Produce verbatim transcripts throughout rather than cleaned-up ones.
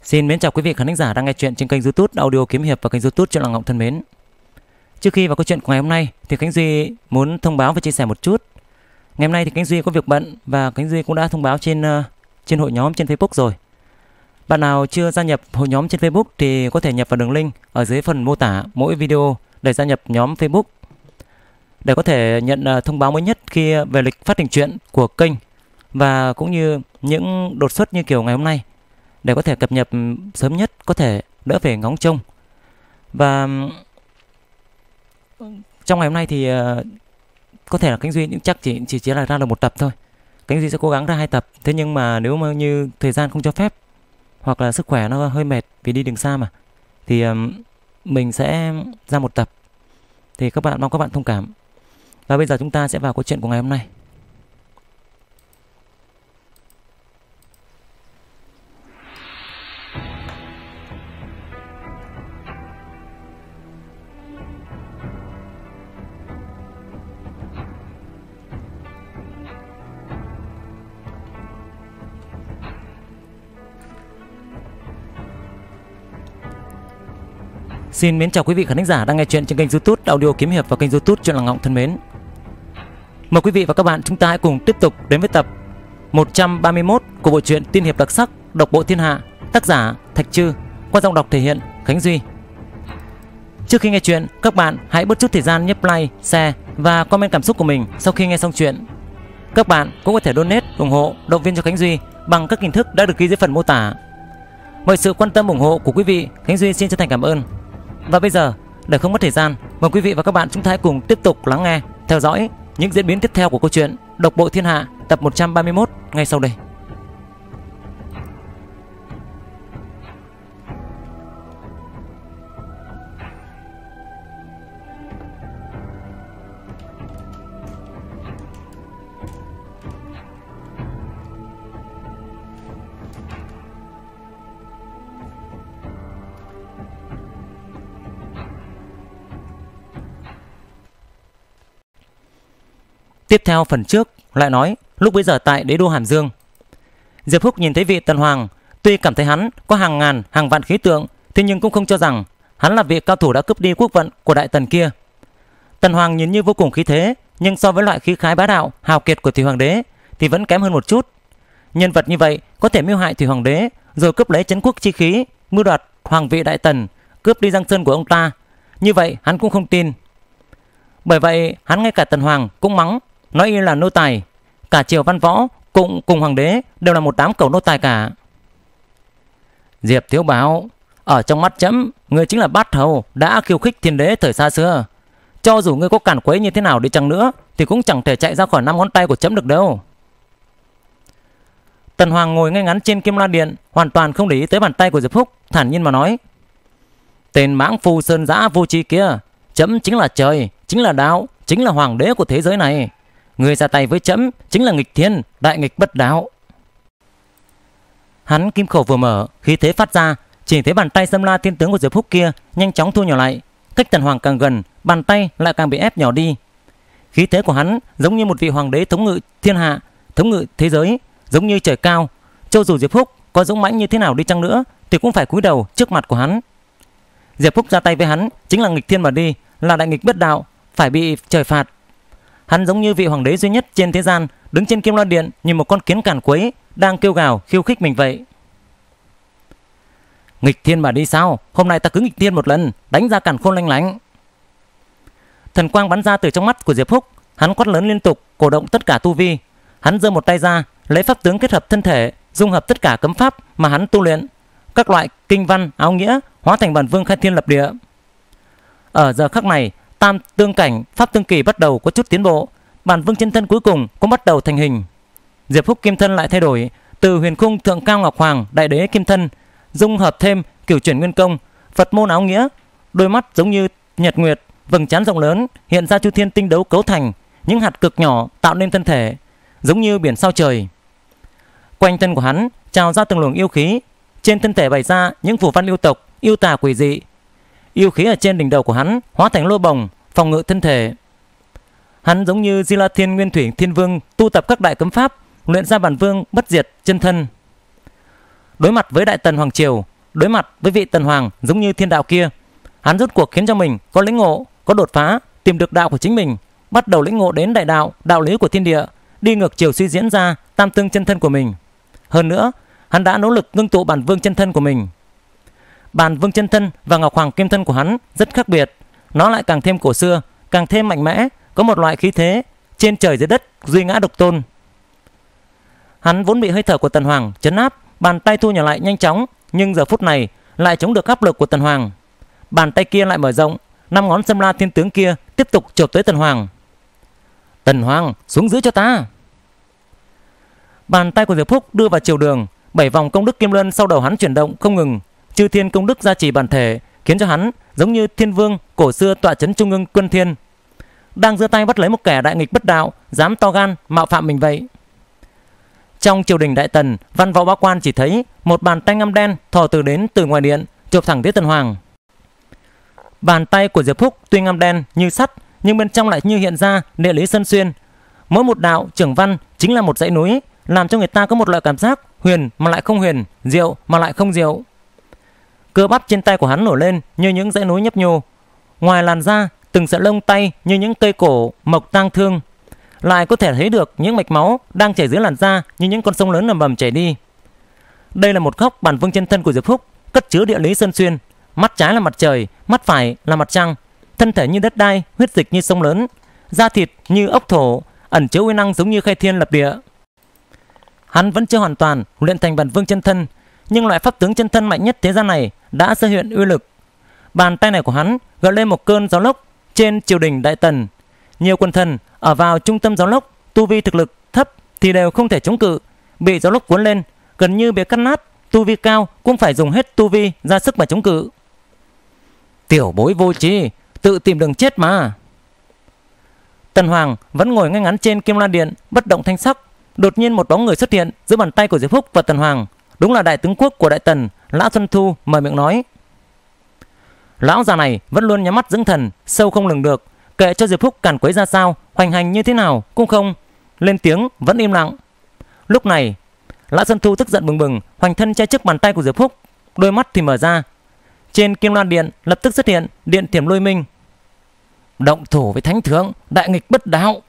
Xin mến chào quý vị khán thính giả đang nghe chuyện trên kênh YouTube Audio Kiếm Hiệp và kênh YouTube Chuyện Làng Ngọc thân mến. Trước khi vào câu chuyện của ngày hôm nay thì Khánh Duy muốn thông báo và chia sẻ một chút. Ngày hôm nay thì Khánh Duy có việc bận và Khánh Duy cũng đã thông báo trên uh, trên hội nhóm trên Facebook rồi. Bạn nào chưa gia nhập hội nhóm trên Facebook thì có thể nhập vào đường link ở dưới phần mô tả mỗi video để gia nhập nhóm Facebook, để có thể nhận uh, thông báo mới nhất khi uh, về lịch phát hành truyện của kênh và cũng như những đột xuất như kiểu ngày hôm nay, để có thể cập nhật sớm nhất có thể, đỡ phải ngóng trông. Và trong ngày hôm nay thì uh, có thể là Khánh Duy chắc chỉ chỉ chỉ là ra được một tập thôi. Khánh Duy sẽ cố gắng ra hai tập. Thế nhưng mà nếu mà như thời gian không cho phép hoặc là sức khỏe nó hơi mệt vì đi đường xa mà, thì uh, mình sẽ ra một tập. Thì các bạn mong các bạn thông cảm. Và bây giờ chúng ta sẽ vào câu chuyện của ngày hôm nay. Xin mến chào quý vị khán thính giả đang nghe chuyện trên kênh YouTube Audio Kiếm Hiệp và kênh YouTube Chuyện Làng Ngọc thân mến. Mời quý vị và các bạn chúng ta hãy cùng tiếp tục đến với tập một trăm ba mươi mốt của bộ truyện tiên hiệp đặc sắc Độc Bộ Thiên Hạ, tác giả Thạch Trư, qua giọng đọc thể hiện Khánh Duy. Trước khi nghe chuyện, các bạn hãy bớt chút thời gian nhấp like, share và comment cảm xúc của mình sau khi nghe xong chuyện. Các bạn cũng có thể donate ủng hộ, động viên cho Khánh Duy bằng các hình thức đã được ghi dưới phần mô tả. Mọi sự quan tâm ủng hộ của quý vị, Khánh Duy xin chân thành cảm ơn. Và bây giờ, để không mất thời gian, mời quý vị và các bạn chúng ta hãy cùng tiếp tục lắng nghe, theo dõi những diễn biến tiếp theo của câu chuyện Độc Bộ Thiên Hạ tập một trăm ba mươi mốt ngay sau đây. Tiếp theo phần trước lại nói lúc bấy giờ tại đế đô Hàm Dương, Diệp Húc nhìn thấy vị Tần Hoàng, tuy cảm thấy hắn có hàng ngàn hàng vạn khí tượng, thế nhưng cũng không cho rằng hắn là vị cao thủ đã cướp đi quốc vận của Đại Tần kia. Tần Hoàng nhìn như vô cùng khí thế, nhưng so với loại khí khái bá đạo hào kiệt của Thủy Hoàng đế thì vẫn kém hơn một chút. Nhân vật như vậy có thể mưu hại Thủy Hoàng đế rồi cướp lấy trấn quốc chi khí, mưu đoạt hoàng vị Đại Tần, cướp đi Giang Sơn của ông ta, như vậy hắn cũng không tin. Bởi vậy hắn ngay cả Tần Hoàng cũng mắng, nói y là nô tài. Cả triều văn võ cùng cùng hoàng đế đều là một đám cẩu nô tài cả. Diệp Thiếu Bảo, ở trong mắt chấm, ngươi chính là bát hầu đã khiêu khích thiên đế thời xa xưa. Cho dù ngươi có cản quấy như thế nào đi chăng nữa thì cũng chẳng thể chạy ra khỏi năm ngón tay của chấm được đâu. Tần Hoàng ngồi ngay ngắn trên Kim Loan Điện, hoàn toàn không để ý tới bàn tay của Diệp Húc, thản nhiên mà nói: tên mãng phu sơn dã vô tri kia, chấm chính là trời, chính là đạo, chính là hoàng đế của thế giới này. Người ra tay với chấm chính là nghịch thiên, đại nghịch bất đạo. Hắn kim khẩu vừa mở, khí thế phát ra, chỉ thấy bàn tay xâm la thiên tướng của Diệp Húc kia nhanh chóng thu nhỏ lại. Cách Tần Hoàng càng gần, bàn tay lại càng bị ép nhỏ đi. Khí thế của hắn giống như một vị hoàng đế thống ngự thiên hạ, thống ngự thế giới, giống như trời cao. Cho dù Diệp Húc có dũng mãnh như thế nào đi chăng nữa thì cũng phải cúi đầu trước mặt của hắn. Diệp Húc ra tay với hắn chính là nghịch thiên mà đi, là đại nghịch bất đạo, phải bị trời phạt. Hắn giống như vị hoàng đế duy nhất trên thế gian, đứng trên Kim Loan Điện như một con kiến càn quấy đang kêu gào khiêu khích mình vậy. Nghịch thiên mà đi sao? Hôm nay ta cứ nghịch thiên một lần, đánh ra càn khôn lanh lánh. Thần quang bắn ra từ trong mắt của Diệp Húc, hắn quát lớn liên tục, cổ động tất cả tu vi. Hắn giơ một tay ra, lấy pháp tướng kết hợp thân thể, dung hợp tất cả cấm pháp mà hắn tu luyện, các loại kinh văn áo nghĩa hóa thành bản vương khai thiên lập địa. Ở giờ khắc này, tam tương cảnh pháp tương kỳ bắt đầu có chút tiến bộ, bản vương chân thân cuối cùng cũng bắt đầu thành hình. Diệp Húc kim thân lại thay đổi, từ huyền khung thượng cao ngọc hoàng đại đế kim thân, dung hợp thêm cửu chuyển nguyên công, Phật môn áo nghĩa, đôi mắt giống như nhật nguyệt, vầng trán rộng lớn hiện ra chu thiên tinh đấu cấu thành, những hạt cực nhỏ tạo nên thân thể, giống như biển sao trời. Quanh thân của hắn trào ra từng luồng yêu khí, trên thân thể bày ra những phù văn yêu tộc, yêu tà quỷ dị. Yêu khí ở trên đỉnh đầu của hắn hóa thành lô bồng phòng ngự thân thể. Hắn giống như Di La Thiên Nguyên Thủy Thiên Vương tu tập các đại cấm pháp, luyện ra bản vương bất diệt chân thân. Đối mặt với Đại Tần Hoàng Triều, đối mặt với vị Tần Hoàng giống như thiên đạo kia. Hắn rốt cuộc khiến cho mình có lĩnh ngộ, có đột phá, tìm được đạo của chính mình, bắt đầu lĩnh ngộ đến đại đạo, đạo lý của thiên địa, đi ngược chiều suy diễn ra tam tương chân thân của mình. Hơn nữa, hắn đã nỗ lực ngưng tụ bản vương chân thân của mình. Bản vương chân thân và ngọc hoàng kim thân của hắn rất khác biệt, nó lại càng thêm cổ xưa, càng thêm mạnh mẽ, có một loại khí thế trên trời dưới đất, duy ngã độc tôn. Hắn vốn bị hơi thở của Tần Hoàng trấn áp, bàn tay thu nhỏ lại nhanh chóng, nhưng giờ phút này lại chống được áp lực của Tần Hoàng. Bàn tay kia lại mở rộng, năm ngón Sâm La Thiên Tướng kia tiếp tục chộp tới Tần Hoàng. Tần Hoàng, xuống dưới cho ta! Bàn tay của Diệp Phúc đưa vào chiều đường, bảy vòng công đức kim luân sau đầu hắn chuyển động không ngừng, chư thiên công đức gia trì bản thể, khiến cho hắn giống như thiên vương cổ xưa tọa chấn trung ương quân thiên, đang giơ tay bắt lấy một kẻ đại nghịch bất đạo, dám to gan mạo phạm mình vậy. Trong triều đình Đại Tần, văn võ bá quan chỉ thấy một bàn tay ngăm đen thò từ đến từ ngoài điện, chộp thẳng tới Tần Hoàng. Bàn tay của Diệp Phúc tuy ngăm đen như sắt, nhưng bên trong lại như hiện ra địa lý sân xuyên. Mỗi một đạo trưởng văn chính là một dãy núi, làm cho người ta có một loại cảm giác huyền mà lại không huyền, diệu mà lại không diệu. Cơ bắp trên tay của hắn nổi lên như những dãy núi nhấp nhô, ngoài làn da từng sợi lông tay như những cây cổ mộc tang thương, lại có thể thấy được những mạch máu đang chảy dưới làn da như những con sông lớn ầm ầm chảy đi. Đây là một góc bản vương chân thân của Diệp Phúc, cất chứa địa lý sơn xuyên. Mắt trái là mặt trời, mắt phải là mặt trăng, thân thể như đất đai, huyết dịch như sông lớn, da thịt như ốc thổ, ẩn chứa uy năng giống như khai thiên lập địa. Hắn vẫn chưa hoàn toàn luyện thành bản vương chân thân, nhưng loại pháp tướng chân thân mạnh nhất thế gian này đã xuất hiện uy lực. Bàn tay này của hắn gợi lên một cơn gió lốc trên triều đình Đại Tần. Nhiều quần thần ở vào trung tâm gió lốc, tu vi thực lực thấp thì đều không thể chống cự, bị gió lốc cuốn lên, gần như bị cắt nát. Tu vi cao cũng phải dùng hết tu vi ra sức mà chống cự. Tiểu bối vô tri, tự tìm đường chết mà. Tần Hoàng vẫn ngồi ngay ngắn trên Kim Loan Điện, bất động thanh sắc. Đột nhiên một bóng người xuất hiện giữa bàn tay của Diệp Phúc và Tần Hoàng. Đúng là đại tướng quốc của Đại Tần, Lã Xuân Thu mở miệng nói. Lão già này vẫn luôn nhắm mắt dưỡng thần, sâu không lường được, kệ cho Diệp Phúc càn quấy ra sao, hoành hành như thế nào cũng không lên tiếng, vẫn im lặng. Lúc này Lã Xuân Thu tức giận bừng bừng, hoành thân che trước bàn tay của Diệp Phúc, đôi mắt thì mở ra. Trên Kim Loan Điện lập tức xuất hiện điện thiểm lôi minh. Động thủ với thánh thượng, đại nghịch bất đạo.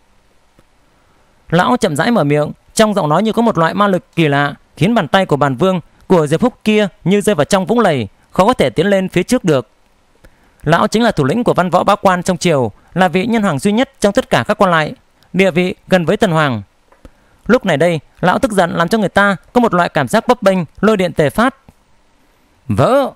Lão chậm rãi mở miệng, trong giọng nói như có một loại ma lực kỳ lạ, khiến bàn tay của bản vương của Diệp Phúc kia như rơi vào trong vũng lầy, khó có thể tiến lên phía trước được. Lão chính là thủ lĩnh của văn võ bá quan trong triều, là vị nhân hoàng duy nhất trong tất cả các quan lại, địa vị gần với Tần Hoàng. Lúc này đây, lão tức giận làm cho người ta có một loại cảm giác bấp bênh, lôi điện tề phát. Vỡ!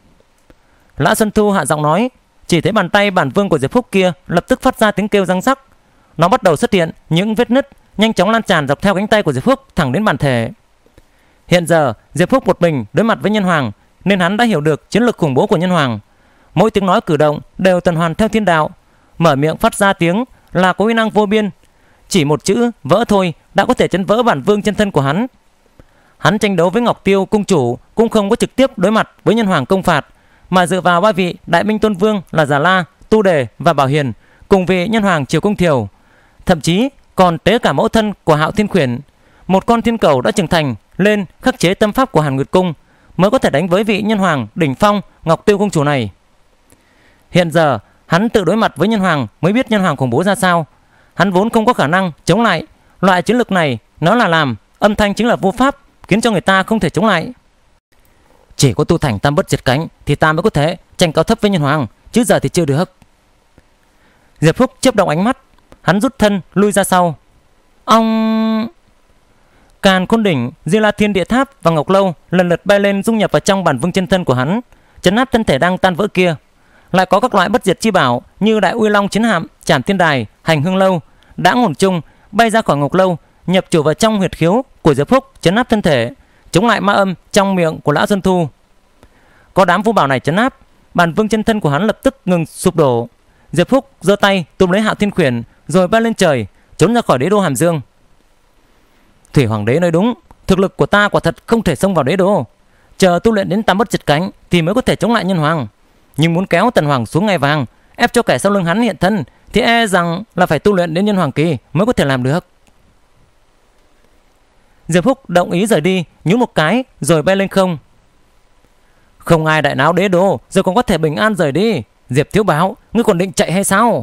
Lã Xuân Thu hạ giọng nói, chỉ thấy bàn tay bản vương của Diệp Phúc kia lập tức phát ra tiếng kêu răng rắc. Nó bắt đầu xuất hiện những vết nứt, nhanh chóng lan tràn dọc theo cánh tay của Diệp Phúc thẳng đến bản thể. Hiện giờ Diệp Phúc một mình đối mặt với nhân hoàng, nên hắn đã hiểu được chiến lược khủng bố của nhân hoàng. Mỗi tiếng nói cử động đều tuần hoàn theo thiên đạo, mở miệng phát ra tiếng là có uy năng vô biên. Chỉ một chữ vỡ thôi đã có thể chấn vỡ bản vương chân thân của hắn. Hắn tranh đấu với Ngọc Tiêu cung chủ cũng không có trực tiếp đối mặt với nhân hoàng công phạt, mà dựa vào ba vị đại minh tôn vương là Già La, Tu Đề và Bảo Hiền, cùng vị nhân hoàng Triều Công Thiều, thậm chí còn tế cả mẫu thân của Hạo Thiên Khuyển, một con thiên cầu đã trưởng thành lên khắc chế tâm pháp của Hàn Nguyệt Cung, mới có thể đánh với vị nhân hoàng đỉnh phong Ngọc Tiêu cung chủ này. Hiện giờ hắn tự đối mặt với nhân hoàng mới biết nhân hoàng khủng bố ra sao. Hắn vốn không có khả năng chống lại loại chiến lược này, nó là làm âm thanh chính là vô pháp, khiến cho người ta không thể chống lại. Chỉ có tu thành tam bất diệt cánh thì ta mới có thể tranh cao thấp với nhân hoàng, chứ giờ thì chưa được. Diệp Phúc chớp động ánh mắt, hắn rút thân lui ra sau. Ông Càn Khôn Đỉnh, Di La Thiên Địa Tháp và Ngọc Lâu lần lượt bay lên dung nhập vào trong bản vương chân thân của hắn, chấn áp thân thể đang tan vỡ kia. Lại có các loại bất diệt chi bảo như Đại Uy Long Chiến Hạm, Trảm Thiên Đài, Hành Hương Lâu, đã hồn chung bay ra khỏi Ngọc Lâu, nhập chủ vào trong huyệt khiếu của Diệp Phúc, chấn áp thân thể, chống lại ma âm trong miệng của Lã Xuân Thu. Có đám vũ bảo này chấn áp, bản vương chân thân của hắn lập tức ngừng sụp đổ. Diệp Phúc giơ tay túm lấy Hạo Thiên Khuyển, rồi bay lên trời, trốn ra khỏi đế đô Hàm Dương. Thủy Hoàng đế nói đúng, thực lực của ta quả thật không thể xông vào đế đô. Chờ tu luyện đến tam bất diệt cánh thì mới có thể chống lại nhân hoàng. Nhưng muốn kéo Tần Hoàng xuống ngai vàng, ép cho kẻ sau lưng hắn hiện thân, thì e rằng là phải tu luyện đến nhân hoàng kỳ mới có thể làm được. Diệp Phúc đồng ý rời đi, nhún một cái rồi bay lên không. Không ai đại náo đế đô rồi còn có thể bình an rời đi. Diệp Thiếu Bảo, ngươi còn định chạy hay sao?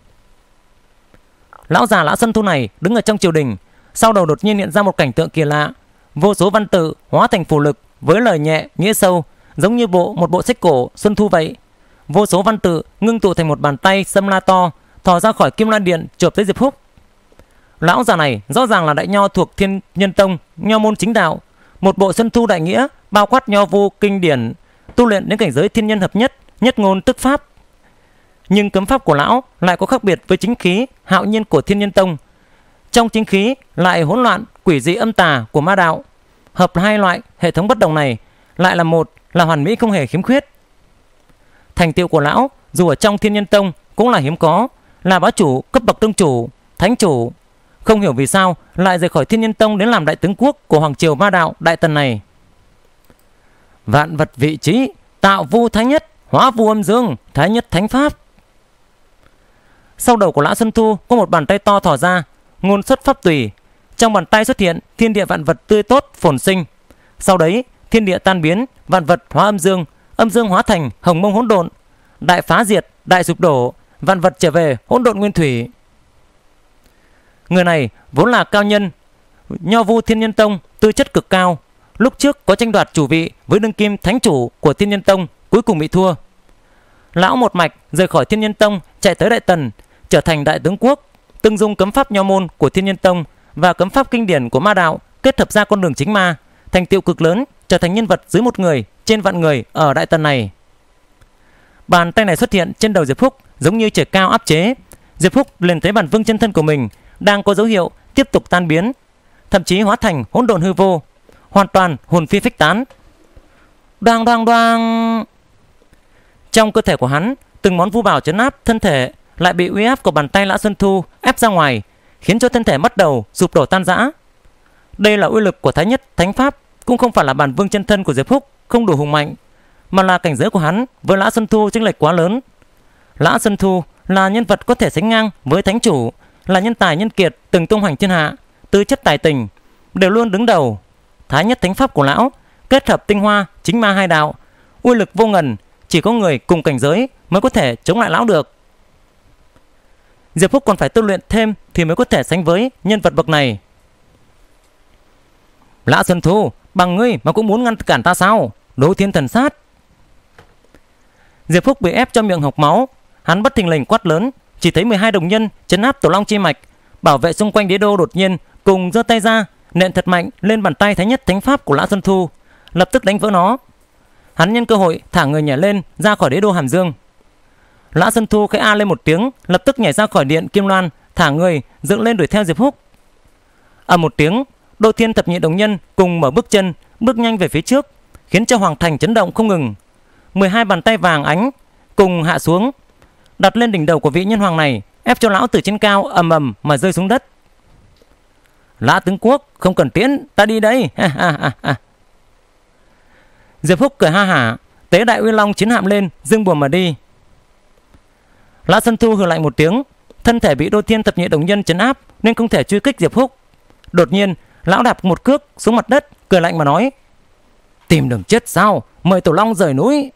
Lão già Lã Xuân Thu này đứng ở trong triều đình, sau đầu đột nhiên hiện ra một cảnh tượng kỳ lạ. Vô số văn tự hóa thành phù lực với lời nhẹ nghĩa sâu, giống như bộ một bộ sách cổ Xuân Thu vậy. Vô số văn tự ngưng tụ thành một bàn tay xâm la to, thò ra khỏi Kim Loan Điện chộp tới Diệp Húc. Lão già này rõ ràng là đại nho thuộc Thiên Nhân Tông, nho môn chính đạo. Một bộ Xuân Thu đại nghĩa bao quát nho vô kinh điển, tu luyện đến cảnh giới thiên nhân hợp nhất, nhất ngôn tức pháp. Nhưng cấm pháp của lão lại có khác biệt với chính khí hạo nhiên của Thiên Nhân Tông. Trong chính khí lại hỗn loạn quỷ dị âm tà của ma đạo. Hợp hai loại hệ thống bất đồng này lại là một là hoàn mỹ không hề khiếm khuyết. Thành tựu của lão dù ở trong Thiên Nhân Tông cũng là hiếm có, là bá chủ cấp bậc tông chủ, thánh chủ. Không hiểu vì sao lại rời khỏi Thiên Nhân Tông đến làm đại tướng quốc của hoàng triều ma đạo Đại Tần này. Vạn vật vị trí, tạo vu thái nhất, hóa vu âm dương, thái nhất thánh pháp. Sau đầu của Lã Xuân Thu có một bàn tay to thò ra, ngôn xuất pháp tùy. Trong bàn tay xuất hiện thiên địa vạn vật tươi tốt phồn sinh. Sau đấy thiên địa tan biến, vạn vật hóa âm dương, âm dương hóa thành hồng mông hỗn độn, đại phá diệt, đại sụp đổ, vạn vật trở về hỗn độn nguyên thủy. Người này vốn là cao nhân, nho vu Thiên Nhân Tông, tư chất cực cao. Lúc trước có tranh đoạt chủ vị với đương kim thánh chủ của Thiên Nhân Tông, cuối cùng bị thua. Lão một mạch rời khỏi Thiên Nhân Tông, chạy tới Đại Tần, trở thành đại tướng quốc, tương dung cấm pháp nho môn của Thiên Nhân Tông và cấm pháp kinh điển của ma đạo, kết hợp ra con đường chính ma, thành tựu cực lớn, trở thành nhân vật dưới một người trên vạn người ở Đại Tần này. Bàn tay này xuất hiện trên đầu Diệp Húc giống như trời cao áp chế. Diệp Húc liền thấy bản vương chân thân của mình đang có dấu hiệu tiếp tục tan biến, thậm chí hóa thành hỗn độn hư vô, hoàn toàn hồn phi phách tán. Đoang đoang đoang. Trong cơ thể của hắn, từng món vu bảo trấn áp thân thể lại bị uy áp của bàn tay Lã Xuân Thu ép ra ngoài, khiến cho thân thể bắt đầu sụp đổ tan rã. Đây là uy lực của thái nhất thánh pháp, cũng không phải là bản vương chân thân của Diệp Húc không đủ hùng mạnh, mà là cảnh giới của hắn với Lã Xuân Thu chênh lệch quá lớn. Lã Xuân Thu là nhân vật có thể sánh ngang với thánh chủ, là nhân tài nhân kiệt từng tung hoành thiên hạ, tư chất tài tình đều luôn đứng đầu. Thái nhất thánh pháp của lão kết hợp tinh hoa chính ma hai đạo, uy lực vô ngần, chỉ có người cùng cảnh giới mới có thể chống lại lão được. Diệp Húc còn phải tu luyện thêm thì mới có thể sánh với nhân vật bậc này. Lã Xuân Thu, bằng ngươi mà cũng muốn ngăn cản ta sao? Đấu thiên thần sát. Diệp Húc bị ép cho miệng hộc máu, hắn bất thình lình quát lớn. Chỉ thấy mười hai đồng nhân trấn áp Tổ Long chi mạch, bảo vệ xung quanh đế đô đột nhiên cùng giơ tay ra nện thật mạnh lên bàn tay thái nhất thánh pháp của Lã Xuân Thu, lập tức đánh vỡ nó. Hắn nhân cơ hội thả người nhảy lên ra khỏi đế đô Hàm Dương. Lã Xuân Thu khẽ a lên một tiếng, lập tức nhảy ra khỏi điện Kim Loan, thả người dựng lên đuổi theo Diệp Húc. Ở một tiếng, Đô Thiên thập nhị đồng nhân cùng mở bước chân, bước nhanh về phía trước, khiến cho hoàng thành chấn động không ngừng. mười hai bàn tay vàng ánh cùng hạ xuống, đặt lên đỉnh đầu của vị nhân hoàng này, ép cho lão từ trên cao ầm ầm mà rơi xuống đất. Lã tướng quốc, không cần tiễn, ta đi đây. Diệp Húc cười ha hả, tế đại uy long chiến hạm lên, dương buồm mà đi. Lã Xuân Thu hừ lạnh một tiếng, thân thể bị Đô Thiên thập nhị đồng nhân trấn áp nên không thể truy kích Diệp Húc. Đột nhiên, lão đạp một cước xuống mặt đất, cười lạnh mà nói: tìm đường chết sao? Mời Tổ Long rời núi.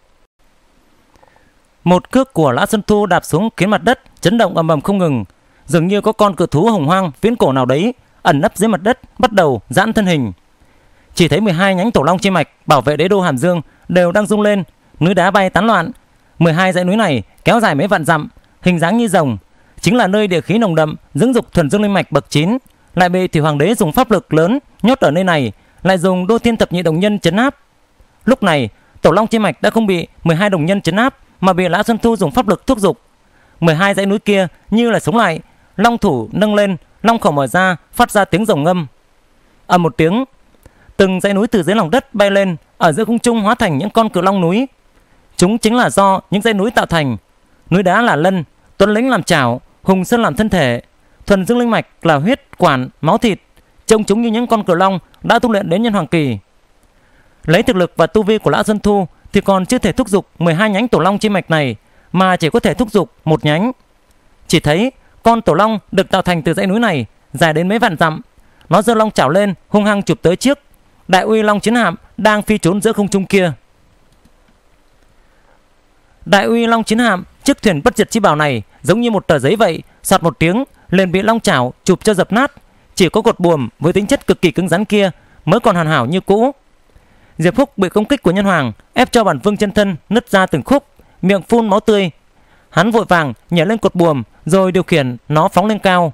Một cước của Lã Xuân Thu đạp xuống khiến mặt đất chấn động ầm ầm không ngừng, dường như có con cự thú hồng hoang viễn cổ nào đấy ẩn nấp dưới mặt đất bắt đầu giãn thân hình. Chỉ thấy mười hai nhánh Tổ Long chi mạch bảo vệ đế đô Hàm Dương đều đang rung lên, núi đá bay tán loạn. mười hai dãy núi này kéo dài mấy vạn dặm, hình dáng như rồng, chính là nơi địa khí nồng đậm dưỡng dục thuần dương linh mạch bậc chín, lại bị Thủy Hoàng đế dùng pháp lực lớn nhốt ở nơi này, lại dùng Đô Thiên thập nhị đồng nhân trấn áp. Lúc này, Tổ Long chi mạch đã không bị mười hai đồng nhân trấn áp, mà bị Lã Xuân Thu dùng pháp lực thúc giục. mười hai dãy núi kia như là sống lại, long thủ nâng lên, long khẩu mở ra, phát ra tiếng rồng ngâm. Ầm một tiếng, từng dãy núi từ dưới lòng đất bay lên, ở giữa không trung hóa thành những con cự long núi. Chúng chính là do những dãy núi tạo thành. Núi đá là lân, tuấn lĩnh làm chảo, hùng sơn làm thân thể, thuần dương linh mạch là huyết quản máu thịt, trông chúng như những con cự long đã tu luyện đến nhân hoàng kỳ. Lấy thực lực và tu vi của Lã Xuân Thu thì còn chưa thể thúc giục mười hai nhánh Tổ Long chi mạch này, mà chỉ có thể thúc giục một nhánh. Chỉ thấy con Tổ Long được tạo thành từ dãy núi này dài đến mấy vạn dặm, nó giơ long chảo lên hung hăng chụp tới trước đại uy long chiến hạm đang phi trốn giữa không trung kia. Đại uy Long Chiến Hạm, chiếc thuyền bất diệt chi bảo này giống như một tờ giấy vậy, soạt một tiếng liền bị long chảo chụp cho dập nát. Chỉ có cột buồm với tính chất cực kỳ cứng rắn kia mới còn hoàn hảo như cũ. Diệp Phúc bị công kích của nhân hoàng ép cho bản vương chân thân nứt ra từng khúc, miệng phun máu tươi. Hắn vội vàng nhảy lên cột buồm rồi điều khiển nó phóng lên cao.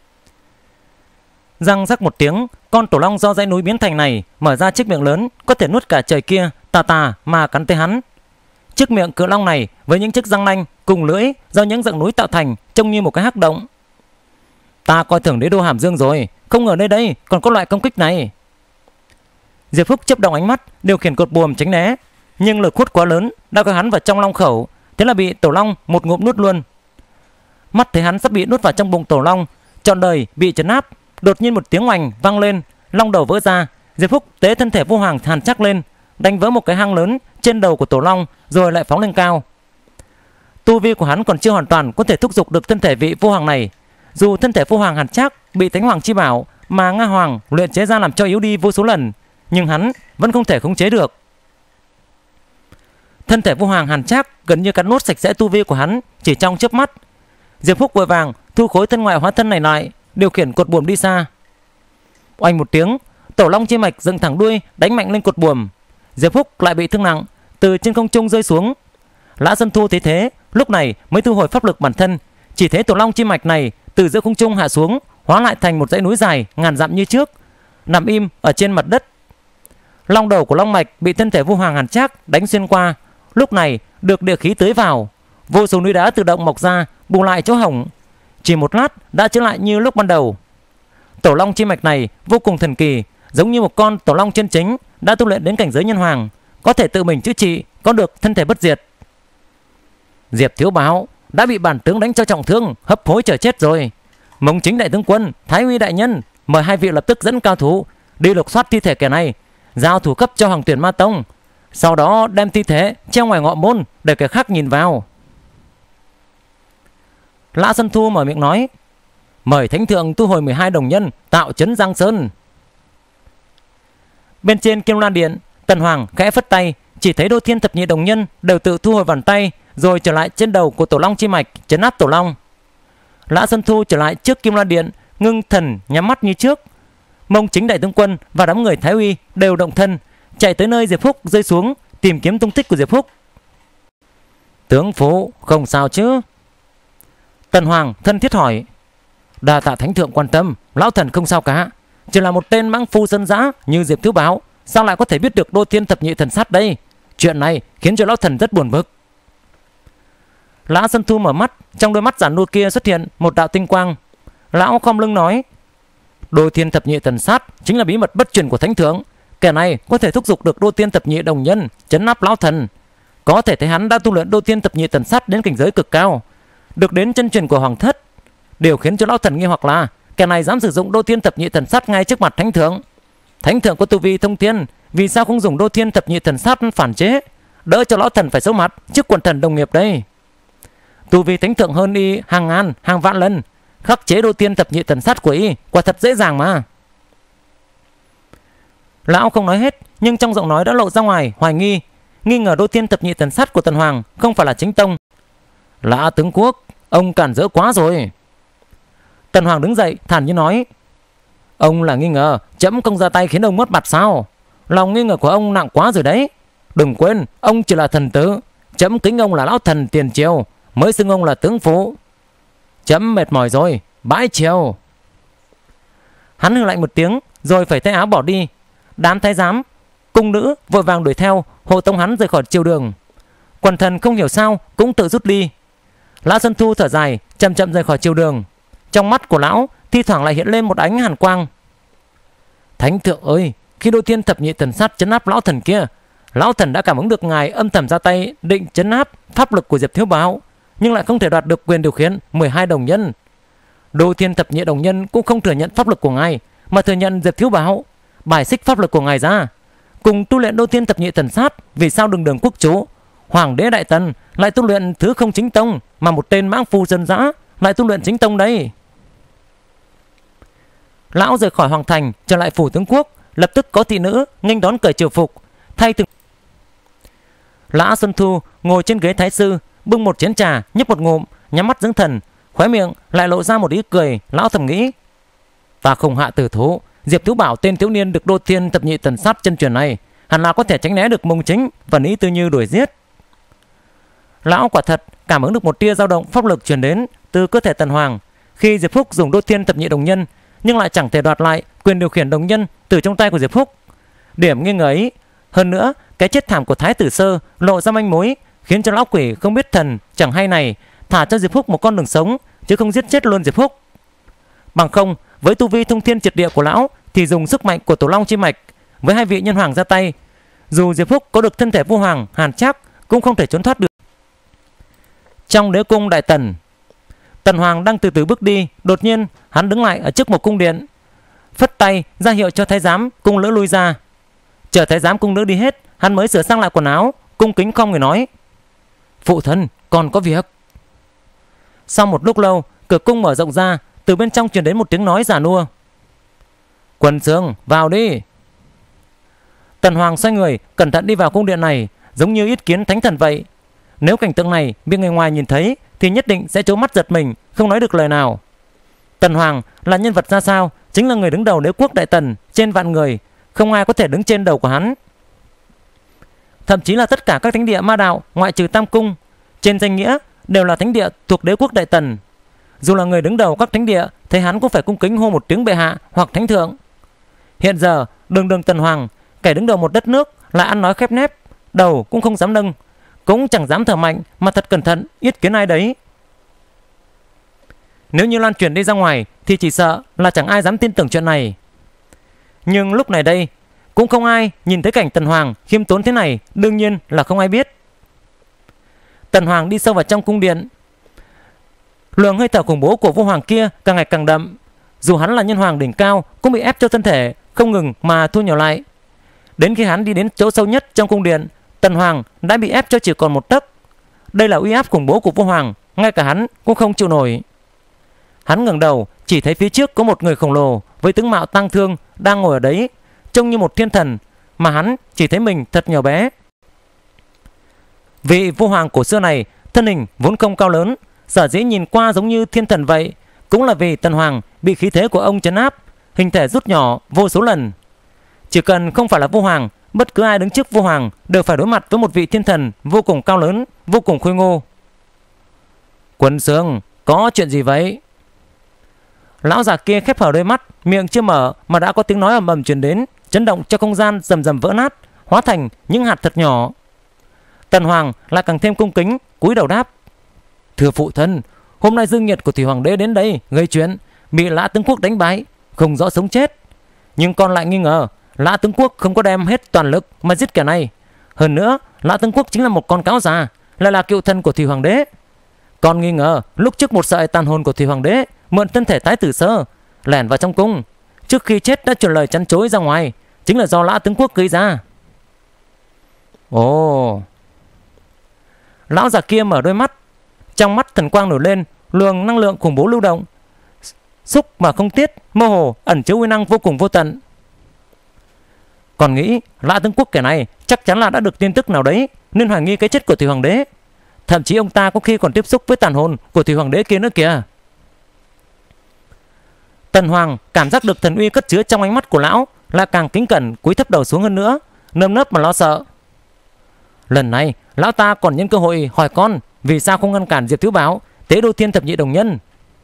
Răng rắc một tiếng, con tổ long do dãy núi biến thành này mở ra chiếc miệng lớn có thể nuốt cả trời kia, tà tà mà cắn tới hắn. Chiếc miệng cự long này với những chiếc răng nanh cùng lưỡi do những dãy núi tạo thành trông như một cái hắc động. Ta coi thường đế đô Hàm Dương rồi, không ngờ nơi đây còn có loại công kích này. Diệp Phúc chớp động ánh mắt điều khiển cột buồm tránh né, nhưng lực hút quá lớn đã có hắn vào trong long khẩu, thế là bị tổ long một ngụm nuốt luôn. Mắt thấy hắn sắp bị nuốt vào trong bụng tổ long, trọn đời bị trấn áp, đột nhiên một tiếng oành vang lên, long đầu vỡ ra. Diệp Phúc tế thân thể vô hoàng hàn chắc lên, đánh vỡ một cái hang lớn trên đầu của tổ long rồi lại phóng lên cao. Tu vi của hắn còn chưa hoàn toàn có thể thúc giục được thân thể vị vô hoàng này. Dù thân thể vô hoàng hàn chắc bị thánh hoàng chi bảo mà Nga Hoàng luyện chế ra làm cho yếu đi vô số lần, nhưng hắn vẫn không thể khống chế được. Thân thể vô hoàng hàn chắc gần như cắn nuốt sạch sẽ tu vi của hắn chỉ trong chớp mắt. Diệp Phúc vội vàng thu khối thân ngoại hóa thân này lại, điều khiển cột buồm đi xa. Oanh một tiếng, tổ long chi mạch dựng thẳng đuôi đánh mạnh lên cột buồm. Diệp Phúc lại bị thương nặng, từ trên không trung rơi xuống. Lã Dân Thu thấy thế, lúc này mới thu hồi pháp lực bản thân. Chỉ thấy tổ long chi mạch này từ giữa không trung hạ xuống, hóa lại thành một dãy núi dài ngàn dặm như trước, nằm im ở trên mặt đất. Long đầu của long mạch bị thân thể vô hoàng hàn trác đánh xuyên qua, lúc này được địa khí tưới vào, vô số núi đá tự động mọc ra bù lại chỗ hổng, chỉ một lát đã trở lại như lúc ban đầu. Tổ long chi mạch này vô cùng thần kỳ, giống như một con tổ long chân chính đã tu luyện đến cảnh giới nhân hoàng, có thể tự mình chữa trị, có được thân thể bất diệt. Diệp thiếu báo đã bị bản tướng đánh cho trọng thương, hấp hối chờ chết rồi. Mông Chính đại tướng quân, Thái Uy đại nhân, mời hai vị lập tức dẫn cao thủ đi lục soát thi thể kẻ này, giao thủ cấp cho Hoàng Tuyển Ma Tông, sau đó đem thi thể treo ngoài ngọ môn để kẻ khác nhìn vào. Lã Dân Thu mở miệng nói, mời thánh thượng thu hồi mười hai đồng nhân tạo trấn Giang Sơn. Bên trên Kim Loan Điện, Tần Hoàng khẽ phất tay, chỉ thấy Đô Thiên thập nhị đồng nhân đều tự thu hồi bàn tay rồi trở lại trên đầu của tổ long chi mạch trấn áp tổ long. Lã Dân Thu trở lại trước Kim Loan Điện, ngưng thần nhắm mắt như trước. Mông Chính đại tướng quân và đám người Thái Uy đều động thân, chạy tới nơi Diệp Phúc rơi xuống, tìm kiếm tung tích của Diệp Phúc. Tướng phụ không sao chứ? Tần Hoàng thân thiết hỏi. Đa tạ thánh thượng quan tâm, lão thần không sao cả. Chỉ là một tên mãng phu dân dã như Diệp thiếu báo, sao lại có thể biết được Đô Thiên thập nhị thần sát đây? Chuyện này khiến cho lão thần rất buồn bực. Lã Dân Thu mở mắt, trong đôi mắt giản nua kia xuất hiện một đạo tinh quang. Lão khom lưng nói, Đô Thiên thập nhị thần sát chính là bí mật bất truyền của thánh thượng. Kẻ này có thể thúc giục được Đô Thiên thập nhị đồng nhân trấn áp lão thần. Có thể thấy hắn đã tu luyện Đô Thiên thập nhị thần sát đến cảnh giới cực cao, được đến chân truyền của hoàng thất. Điều khiến cho lão thần nghi hoặc là kẻ này dám sử dụng Đô Thiên thập nhị thần sát ngay trước mặt thánh thượng. Thánh thượng có tu vi thông thiên, vì sao không dùng Đô Thiên thập nhị thần sát phản chế, đỡ cho lão thần phải xấu mặt trước quần thần đồng nghiệp đây? Tu vi thánh thượng hơn y hàng ngàn hàng vạn lần, khắc chế Đô Thiên thập nhị thần sát của y quả thật dễ dàng mà. Lão không nói hết, nhưng trong giọng nói đã lộ ra ngoài hoài nghi, nghi ngờ Đô Thiên thập nhị thần sát của Tần Hoàng không phải là chính tông. Lã tướng quốc, ông cản rỡ quá rồi. Tần Hoàng đứng dậy thản nhiên nói, ông là nghi ngờ chấm không ra tay khiến ông mất mặt sao? Lòng nghi ngờ của ông nặng quá rồi đấy. Đừng quên ông chỉ là thần tử, chấm kính ông là lão thần tiền triều, mới xưng ông là tướng phụ. Chấm mệt mỏi rồi, bãi triều. Hắn hừ lạnh một tiếng rồi phẩy tay áo bỏ đi. Đám thái giám cung nữ vội vàng đuổi theo, hộ tống hắn rời khỏi triều đường. Quần thần không hiểu sao cũng tự rút đi. Lã Dân Thu thở dài, chậm chậm rời khỏi triều đường. Trong mắt của lão thi thoảng lại hiện lên một ánh hàn quang. Thánh thượng ơi, khi Đô Thiên thập nhị thần sát trấn áp lão thần kia, lão thần đã cảm ứng được ngài âm thầm ra tay định trấn áp pháp lực của Diệp thiếu báo, nhưng lại không thể đoạt được quyền điều khiển mười hai đồng nhân. Đô Thiên thập nhị đồng nhân cũng không thừa nhận pháp lực của ngài, mà thừa nhận Diệp thiếu báo, bài xích pháp lực của ngài ra. Cùng tu luyện Đô Thiên thập nhị thần sát, vì sao đường đường quốc chủ Hoàng đế đại tần lại tu luyện thứ không chính tông, mà một tên mãng phu dân dã lại tu luyện chính tông đấy? Lão rời khỏi hoàng thành trở lại phủ tướng quốc, lập tức có thị nữ nghênh đón cởi triều phục, thay từng Lã Xuân Thu ngồi trên ghế thái sư, bưng một chén trà, nhấp một ngụm, nhắm mắt dưỡng thần, khóe miệng lại lộ ra một ý cười. Lão thầm nghĩ: và không hạ tử thú, Diệp Thiếu Bảo tên thiếu niên được Đô Thiên thập nhị tần sát chân truyền này hẳn là có thể tránh né được Mông Chính và Lý Tư Như đuổi giết. Lão quả thật cảm ứng được một tia dao động pháp lực truyền đến từ cơ thể Tần Hoàng khi Diệp Phúc dùng Đô Thiên thập nhị đồng nhân, nhưng lại chẳng thể đoạt lại quyền điều khiển đồng nhân từ trong tay của Diệp Phúc. Điểm nghi ngờ ấy, hơn nữa cái chết thảm của Thái tử Sơ lộ ra manh mối, khiến cho lão quỷ không biết thần chẳng hay này thả cho Diệp Phúc một con đường sống, chứ không giết chết luôn Diệp Phúc. Bằng không, với tu vi thông thiên triệt địa của lão thì dùng sức mạnh của Tổ Long chi mạch với hai vị nhân hoàng ra tay, dù Diệp Phúc có được thân thể vua hoàng hàn trác cũng không thể trốn thoát được. Trong đế cung Đại Tần, Tần Hoàng đang từ từ bước đi, đột nhiên hắn đứng lại ở trước một cung điện, phất tay ra hiệu cho thái giám cung nữ lui ra. Chờ thái giám cung nữ đi hết, hắn mới sửa sang lại quần áo, cung kính không người nói: phụ thân, còn có việc. Sau một lúc lâu, cửa cung mở rộng ra, từ bên trong truyền đến một tiếng nói già nua: Quần Sương, vào đi. Tần Hoàng xoay người cẩn thận đi vào cung điện này, giống như yết kiến thánh thần vậy. Nếu cảnh tượng này bị người ngoài nhìn thấy thì nhất định sẽ trố mắt giật mình, không nói được lời nào. Tần Hoàng là nhân vật ra sao? Chính là người đứng đầu đế quốc Đại Tần, trên vạn người, không ai có thể đứng trên đầu của hắn. Thậm chí là tất cả các thánh địa ma đạo ngoại trừ Tam Cung, trên danh nghĩa đều là thánh địa thuộc đế quốc Đại Tần. Dù là người đứng đầu các thánh địa, thấy hắn cũng phải cung kính hô một tiếng bệ hạ hoặc thánh thượng. Hiện giờ đường đường Tần Hoàng, kẻ đứng đầu một đất nước, lại ăn nói khép nép, đầu cũng không dám nâng, cũng chẳng dám thở mạnh, mà thật cẩn thận yết kiến ai đấy. Nếu như lan truyền đi ra ngoài thì chỉ sợ là chẳng ai dám tin tưởng chuyện này. Nhưng lúc này đây cũng không ai nhìn thấy cảnh Tần Hoàng khiêm tốn thế này, đương nhiên là không ai biết. Tần Hoàng đi sâu vào trong cung điện, luồng hơi thở khủng bố của vua hoàng kia càng ngày càng đậm. Dù hắn là nhân hoàng đỉnh cao cũng bị ép cho thân thể không ngừng mà thu nhỏ lại. Đến khi hắn đi đến chỗ sâu nhất trong cung điện, Tần Hoàng đã bị ép cho chỉ còn một tấc. Đây là uy áp khủng bố của vua hoàng, ngay cả hắn cũng không chịu nổi. Hắn ngẩng đầu chỉ thấy phía trước có một người khổng lồ với tướng mạo tang thương đang ngồi ở đấy, trông như một thiên thần, mà hắn chỉ thấy mình thật nhỏ bé. Vị vua hoàng cổ xưa này thân hình vốn không cao lớn, sở dĩ nhìn qua giống như thiên thần vậy cũng là vì Tần Hoàng bị khí thế của ông trấn áp, hình thể rút nhỏ vô số lần. Chỉ cần không phải là vua hoàng, bất cứ ai đứng trước vua hoàng đều phải đối mặt với một vị thiên thần vô cùng cao lớn, vô cùng khôi ngô. Quần Sương, có chuyện gì vậy? Lão già kia khép hờ đôi mắt, miệng chưa mở mà đã có tiếng nói ầm ầm truyền đến, chấn động cho không gian rầm rầm vỡ nát, hóa thành những hạt thật nhỏ. Tần Hoàng lại càng thêm cung kính, cúi đầu đáp: thưa phụ thân, hôm nay dương nhiệt của Thủy Hoàng đế đến đây gây chuyện, bị Lã tướng quốc đánh bại, không rõ sống chết. Nhưng con lại nghi ngờ Lã tướng quốc không có đem hết toàn lực mà giết kẻ này. Hơn nữa, Lã tướng quốc chính là một con cáo già, lại là cựu thân của Thủy Hoàng đế. Con nghi ngờ lúc trước một sợi tàn hồn của Thủy Hoàng đế mượn thân thể Thái tử Sơ lẻn vào trong cung, trước khi chết đã truyền lời chắn chối ra ngoài, chính là do Lã tướng quốc gây ra. Ồ. Lão già kia mở đôi mắt, trong mắt thần quang nổi lên, luồng năng lượng khủng bố lưu động, xúc mà không tiết, mơ hồ ẩn chứa uy năng vô cùng vô tận. Còn nghĩ Lã tướng quốc kẻ này chắc chắn là đã được tin tức nào đấy nên hoài nghi cái chết của Thủy Hoàng đế. Thậm chí ông ta có khi còn tiếp xúc với tàn hồn của Thủy Hoàng đế kia nữa kìa. Tần Hoàng cảm giác được thần uy cất chứa trong ánh mắt của lão, là càng kính cẩn cúi thấp đầu xuống hơn nữa, nơm nớp mà lo sợ. Lần này lão ta còn nhân cơ hội hỏi con vì sao không ngăn cản Diệp Thiếu Bảo tế Đô Thiên thập nhị đồng nhân.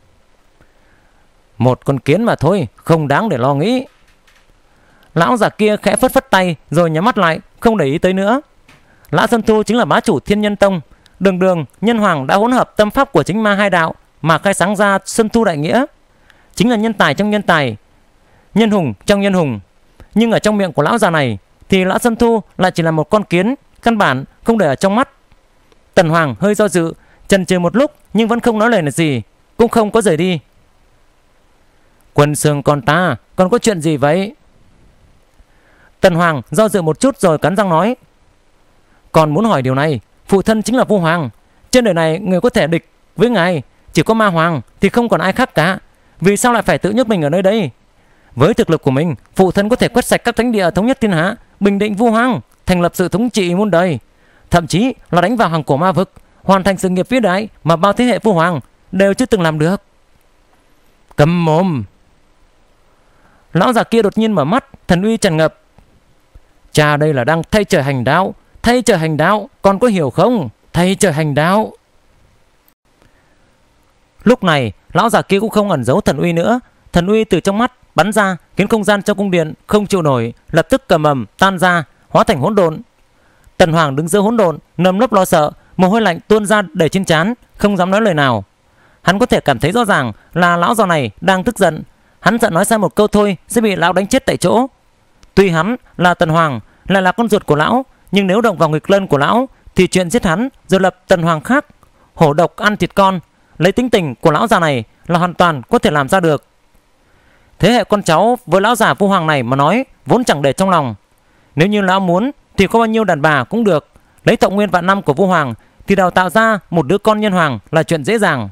Một con kiến mà thôi, không đáng để lo nghĩ. Lão già kia khẽ phất phất tay rồi nhắm mắt lại, không để ý tới nữa. Lã Xuân Thu chính là bá chủ Thiên Nhân Tông, đường đường nhân hoàng đã hỗn hợp tâm pháp của chính ma hai đạo mà khai sáng ra Xuân Thu đại nghĩa, chính là nhân tài trong nhân tài, nhân hùng trong nhân hùng. Nhưng ở trong miệng của lão già này thì Lã Xuân Thu lại chỉ là một con kiến, căn bản không để ở trong mắt. Tần Hoàng hơi do dự, chần chừ một lúc nhưng vẫn không nói lời gì, cũng không có rời đi. Quần Sương con ta, còn có chuyện gì vậy? Tần Hoàng do dự một chút rồi cắn răng nói: còn muốn hỏi điều này, phụ thân chính là vua hoàng, trên đời này người có thể địch với ngài chỉ có ma hoàng thì không còn ai khác cả. Vì sao lại phải tự nhốt mình ở nơi đây? Với thực lực của mình, phụ thân có thể quét sạch các thánh địa thống nhất thiên hạ, bình định vua hoàng, thành lập sự thống trị muôn đời. thậm chí là đánh vào hàng cổ ma vực, hoàn thành sự nghiệp vĩ đại mà bao thế hệ vua hoàng đều chưa từng làm được. Câm mồm! Lão già kia đột nhiên mở mắt, thần uy tràn ngập. Cha đây là đang thay trời hành đạo, thay trời hành đạo, con có hiểu không? Thay trời hành đạo. Lúc này lão già kia cũng không ẩn giấu thần uy nữa, thần uy từ trong mắt bắn ra, khiến không gian trong cung điện không chịu nổi, lập tức cầm ầm tan ra, hóa thành hỗn độn. Tần Hoàng đứng giữa hỗn độn, nơm nớp lo sợ, mồ hôi lạnh tuôn ra đầy trên trán, không dám nói lời nào. Hắn có thể cảm thấy rõ ràng là lão già này đang tức giận. Hắn sợ nói sai một câu thôi sẽ bị lão đánh chết tại chỗ. Tuy hắn là Tần Hoàng, lại là con ruột của lão, nhưng nếu động vào nghịch lân của lão thì chuyện giết hắn rồi lập Tần Hoàng khác, hổ độc ăn thịt con, lấy tính tình của lão già này là hoàn toàn có thể làm ra được. Thế hệ con cháu với lão già vua hoàng này mà nói vốn chẳng để trong lòng. Nếu như lão muốn thì có bao nhiêu đàn bà cũng được, lấy thọ nguyên vạn năm của vua hoàng thì đào tạo ra một đứa con nhân hoàng là chuyện dễ dàng.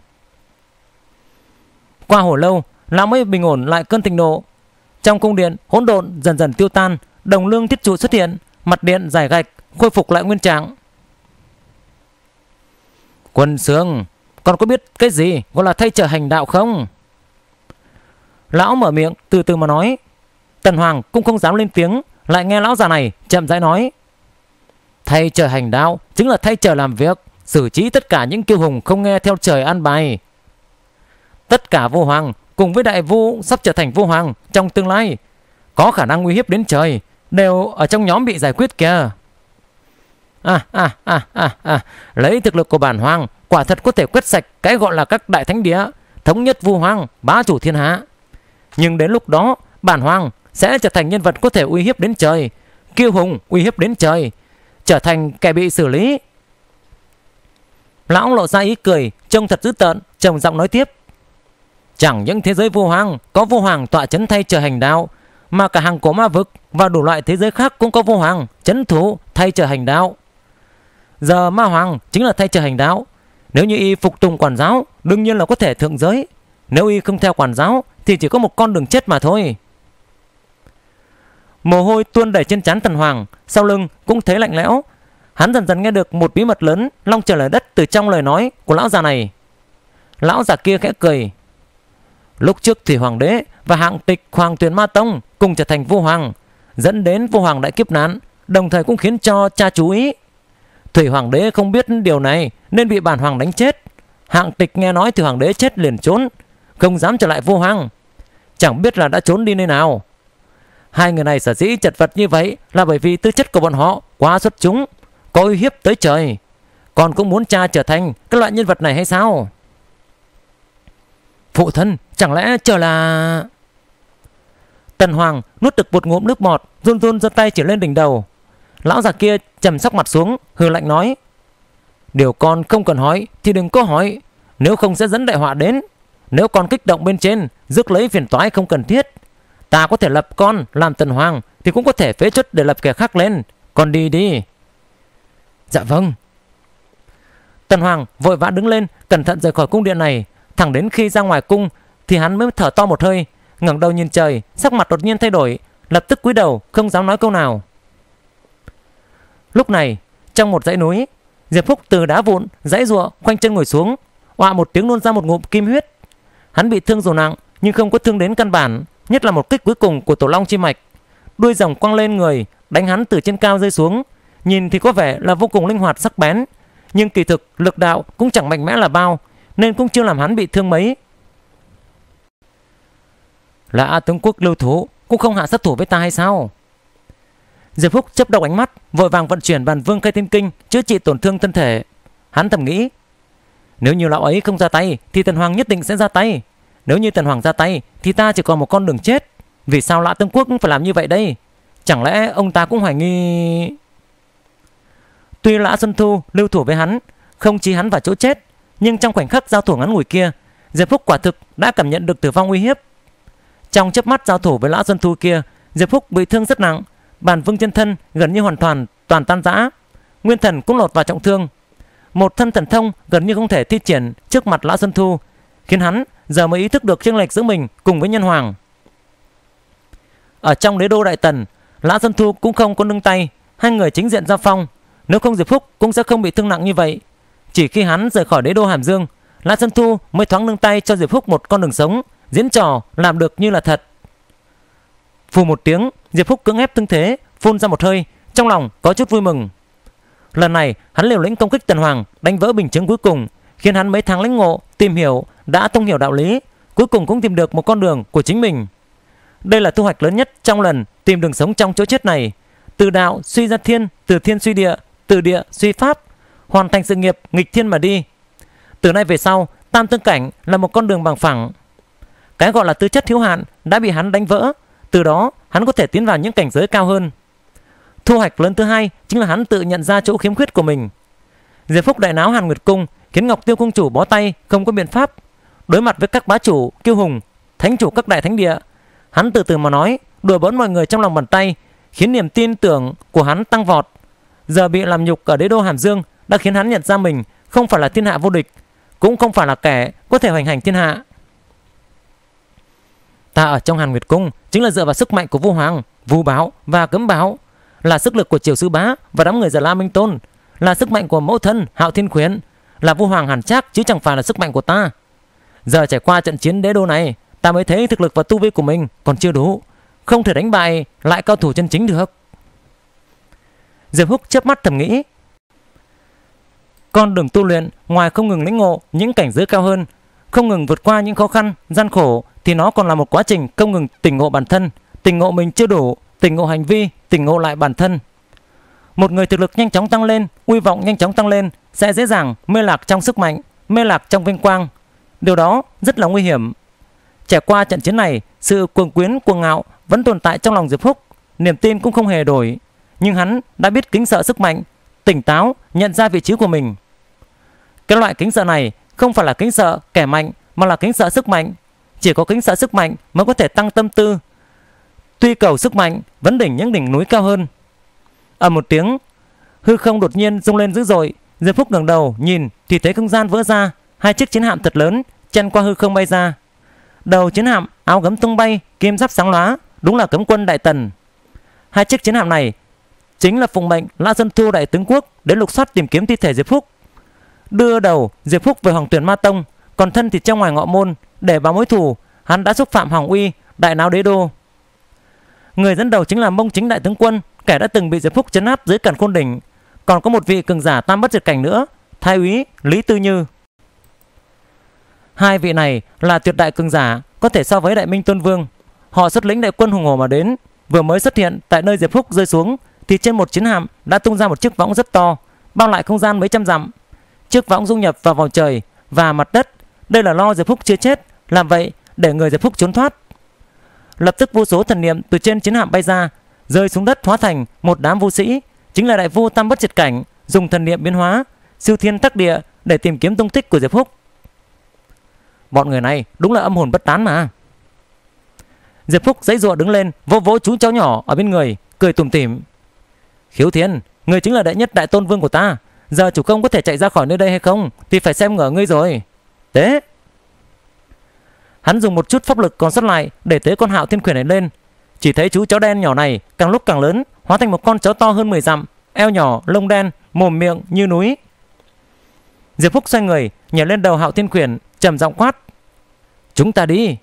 Qua hồi lâu, lão mới bình ổn lại cơn thịnh nộ. Trong cung điện hỗn độn dần dần tiêu tan, đồng lương thiết trụ xuất hiện, mặt điện giải gạch, khôi phục lại nguyên trạng. Quân Sương, con có biết cái gì gọi là thay trời hành đạo không? Lão mở miệng từ từ mà nói. Tần Hoàng cũng không dám lên tiếng, lại nghe lão già này chậm rãi nói. Thay trời hành đạo chính là thay trời làm việc, xử trí tất cả những kiêu hùng không nghe theo trời an bài. Tất cả vua hoàng cùng với đại vu sắp trở thành vua hoàng trong tương lai, có khả năng uy hiếp đến trời, đều ở trong nhóm bị giải quyết kìa. À à à à à, lấy thực lực của bản hoàng quả thật có thể quét sạch cái gọi là các đại thánh địa, thống nhất vua hoàng, bá chủ thiên hạ. Nhưng đến lúc đó bản hoàng sẽ trở thành nhân vật có thể uy hiếp đến trời, kiêu hùng uy hiếp đến trời, trở thành kẻ bị xử lý. Lão lộ ra ý cười trông thật dữ tợn, trầm giọng nói tiếp. Chẳng những thế giới vua hoàng có vua hoàng tọa chấn thay trời hành đạo, mà cả hàng cổ ma vực và đủ loại thế giới khác cũng có vua hoàng chấn thủ thay trời hành đạo. Giờ ma hoàng chính là thay trời hành đạo. Nếu như y phục tùng quản giáo, đương nhiên là có thể thượng giới. Nếu y không theo quản giáo thì chỉ có một con đường chết mà thôi. Mồ hôi tuôn đầy trên trán Tần Hoàng, sau lưng cũng thấy lạnh lẽo. Hắn dần dần nghe được một bí mật lớn long trời lở đất từ trong lời nói của lão già này. Lão già kia khẽ cười. Lúc trước Thủy Hoàng đế và Hạng Tịch Hoàng Tuyền Ma Tông cùng trở thành vua hoàng, dẫn đến vua hoàng đại kiếp nạn, đồng thời cũng khiến cho cha chú ý. Thủy Hoàng đế không biết điều này nên bị bản hoàng đánh chết. Hạng Tịch nghe nói Thủy Hoàng đế chết liền trốn, không dám trở lại vua hoàng, chẳng biết là đã trốn đi nơi nào. Hai người này sở dĩ chật vật như vậy là bởi vì tư chất của bọn họ quá xuất chúng, có uy hiếp tới trời. Còn cũng muốn cha trở thành cái loại nhân vật này hay sao? Phụ thân, chẳng lẽ chờ là... Tần Hoàng nuốt được một ngụm nước bọt, run run giơ tay chỉ lên đỉnh đầu. Lão già kia trầm sắc mặt xuống, hừ lạnh nói. Điều con không cần hỏi thì đừng có hỏi, nếu không sẽ dẫn đại họa đến. Nếu con kích động bên trên, rước lấy phiền toái không cần thiết. Ta có thể lập con làm Tần Hoàng, thì cũng có thể phế truất để lập kẻ khác lên. Con đi đi. Dạ vâng. Tần Hoàng vội vã đứng lên, cẩn thận rời khỏi cung điện này. Thẳng đến khi ra ngoài cung thì hắn mới thở to một hơi, ngẩng đầu nhìn trời, sắc mặt đột nhiên thay đổi, lập tức cúi đầu không dám nói câu nào. Lúc này trong một dãy núi, Diệp Phúc từ đá vụn dãy giụa khoanh chân ngồi xuống, oạ một tiếng nôn ra một ngụm kim huyết. Hắn bị thương dù nặng nhưng không có thương đến căn bản, nhất là một kích cuối cùng của Tổ Long Chi Mạch, đuôi rồng quăng lên người, đánh hắn từ trên cao rơi xuống. Nhìn thì có vẻ là vô cùng linh hoạt sắc bén, nhưng kỳ thực lực đạo cũng chẳng mạnh mẽ là bao, nên cũng chưa làm hắn bị thương mấy. Là A tướng quốc lưu thủ cũng không hạ sát thủ với ta hay sao? Diệp Phúc chớp đầu ánh mắt, vội vàng vận chuyển Bàn Vương Khai Thiên Kinh chữa trị tổn thương thân thể. Hắn thầm nghĩ, nếu như lão ấy không ra tay thì Tần Hoàng nhất định sẽ ra tay. Nếu như Tần Hoàng ra tay thì ta chỉ còn một con đường chết. Vì sao Lã Tướng Quốc phải làm như vậy đây? Chẳng lẽ ông ta cũng hoài nghi... Tuy Lã Xuân Thu lưu thủ với hắn, không chí hắn vào chỗ chết, nhưng trong khoảnh khắc giao thủ ngắn ngủi kia, Diệp Phúc quả thực đã cảm nhận được tử vong uy hiếp. Trong chớp mắt giao thủ với Lã Xuân Thu kia, Diệp Phúc bị thương rất nặng, Bàn Vương chân thân gần như hoàn toàn toàn tan rã, nguyên thần cũng lọt vào trọng thương. Một thân thần thông gần như không thể thi triển trước mặt Lã Xuân Thu, khiến hắn giờ mới ý thức được chênh lệch giữa mình cùng với nhân hoàng. Ở trong đế đô Đại Tần, Lã Xuân Thu cũng không có nương tay, hai người chính diện giao phong. Nếu không Diệp Phúc cũng sẽ không bị thương nặng như vậy. Chỉ khi hắn rời khỏi đế đô Hàm Dương, Lã Xuân Thu mới thoáng nương tay cho Diệp Phúc một con đường sống, diễn trò làm được như là thật. Phù một tiếng, Diệp Phúc cưỡng ép thương thế, phun ra một hơi, trong lòng có chút vui mừng. Lần này hắn liều lĩnh công kích Tần Hoàng, đánh vỡ bình chứng cuối cùng, khiến hắn mấy tháng lĩnh ngộ, tìm hiểu, đã thông hiểu đạo lý, cuối cùng cũng tìm được một con đường của chính mình. Đây là thu hoạch lớn nhất trong lần tìm đường sống trong chỗ chết này. Từ đạo suy ra thiên, từ thiên suy địa, từ địa suy pháp, hoàn thành sự nghiệp nghịch thiên mà đi. Từ nay về sau, tam tương cảnh là một con đường bằng phẳng. Cái gọi là tư chất hữu hạn đã bị hắn đánh vỡ, từ đó hắn có thể tiến vào những cảnh giới cao hơn. Thu hoạch lớn thứ hai chính là hắn tự nhận ra chỗ khiếm khuyết của mình. Diệp Phúc đại náo Hàn Nguyệt Cung, khiến Ngọc Tiêu Cung chủ bó tay không có biện pháp. Đối mặt với các bá chủ, kiêu hùng, thánh chủ các đại thánh địa, hắn từ từ mà nói, đùa bỡn mọi người trong lòng bàn tay, khiến niềm tin tưởng của hắn tăng vọt. Giờ bị làm nhục ở đế đô Hàm Dương đã khiến hắn nhận ra mình không phải là thiên hạ vô địch, cũng không phải là kẻ có thể hoành hành thiên hạ. Ta ở trong Hàn Nguyệt Cung chính là dựa vào sức mạnh của Vu Hoàng, Vu Báo và Cấm Báo, là sức lực của Triều Sư Bá và đám người Già La Minh Tôn, là sức mạnh của mẫu thân Hạo Thiên Khuyến, là Vu Hoàng Hàn Trác, chứ chẳng phải là sức mạnh của ta. Giờ trải qua trận chiến đế đô này, ta mới thấy thực lực và tu vi của mình còn chưa đủ, không thể đánh bại lại cao thủ chân chính được. Diệp Húc chớp mắt thầm nghĩ, con đường tu luyện ngoài không ngừng lĩnh ngộ những cảnh giới cao hơn, không ngừng vượt qua những khó khăn gian khổ, thì nó còn là một quá trình không ngừng tỉnh ngộ bản thân, tỉnh ngộ mình chưa đủ, tỉnh ngộ hành vi, tỉnh ngộ lại bản thân. Một người thực lực nhanh chóng tăng lên, uy vọng nhanh chóng tăng lên, sẽ dễ dàng mê lạc trong sức mạnh, mê lạc trong vinh quang. Điều đó rất là nguy hiểm. Trải qua trận chiến này, sự cuồng quyến cuồng ngạo vẫn tồn tại trong lòng Diệp Phúc, niềm tin cũng không hề đổi, nhưng hắn đã biết kính sợ sức mạnh, tỉnh táo nhận ra vị trí của mình. Cái loại kính sợ này không phải là kính sợ kẻ mạnh, mà là kính sợ sức mạnh. Chỉ có kính sợ sức mạnh mới có thể tăng tâm tư, tuy cầu sức mạnh vấn đỉnh những đỉnh núi cao hơn. Ở một tiếng, hư không đột nhiên rung lên dữ dội. Diệp Phúc ngẩng đầu nhìn thì thấy không gian vỡ ra, hai chiếc chiến hạm thật lớn chen qua hư không bay ra. Đầu chiến hạm áo gấm tung bay, kim giáp sáng lóa, đúng là cấm quân Đại Tần. Hai chiếc chiến hạm này chính là phụng mệnh Lã Xuân Thu đại tướng quốc đến lục soát tìm kiếm thi thể Diệp Phúc, đưa đầu Diệp Phúc về Hoàng Tuyển Ma Tông, còn thân thì trong ngoài ngọ môn. Để báo mối thù, hắn đã xúc phạm Hoàng uy, đại náo đế đô. Người dẫn đầu chính là Mông Chính đại tướng quân, kẻ đã từng bị Diệp Phúc trấn áp dưới Càn Khôn đỉnh. Còn có một vị cường giả tam bất diệt cảnh nữa, Thái úy Lý Tư Như. Hai vị này là tuyệt đại cường giả, có thể so với Đại Minh Tôn Vương. Họ xuất lĩnh đại quân hùng hổ mà đến, vừa mới xuất hiện tại nơi Diệp Phúc rơi xuống thì trên một chiến hạm đã tung ra một chiếc võng rất to, bao lại không gian mấy trăm dặm. Chiếc võng dung nhập vào vòng trời và mặt đất. Đây là lo Diệp Phúc chưa chết, làm vậy để người Diệp Phúc trốn thoát. Lập tức vô số thần niệm từ trên chiến hạm bay ra, rơi xuống đất hóa thành một đám vũ sĩ, chính là đại vu tam bất diệt cảnh, dùng thần niệm biến hóa, siêu thiên tắc địa để tìm kiếm tung tích của Diệp Phúc. Bọn người này đúng là âm hồn bất tán mà. Diệp Phúc giãy giụa đứng lên, vỗ vỗ chú cháu nhỏ ở bên người, cười tủm tỉm. Khiếu Thiên, người chính là đệ nhất đại tôn vương của ta. Giờ chủ công có thể chạy ra khỏi nơi đây hay không thì phải xem ngỡ ngươi rồi. Tế. Hắn dùng một chút pháp lực còn sót lại để tế con Hạo Thiên Khuyển này lên. Chỉ thấy chú chó đen nhỏ này càng lúc càng lớn, hóa thành một con chó to hơn mười dặm, eo nhỏ, lông đen, mồm miệng như núi. Diệp Phúc xoay người, nhảy lên đầu Hạo Thiên Khuyển, trầm giọng quát: Chúng ta đi.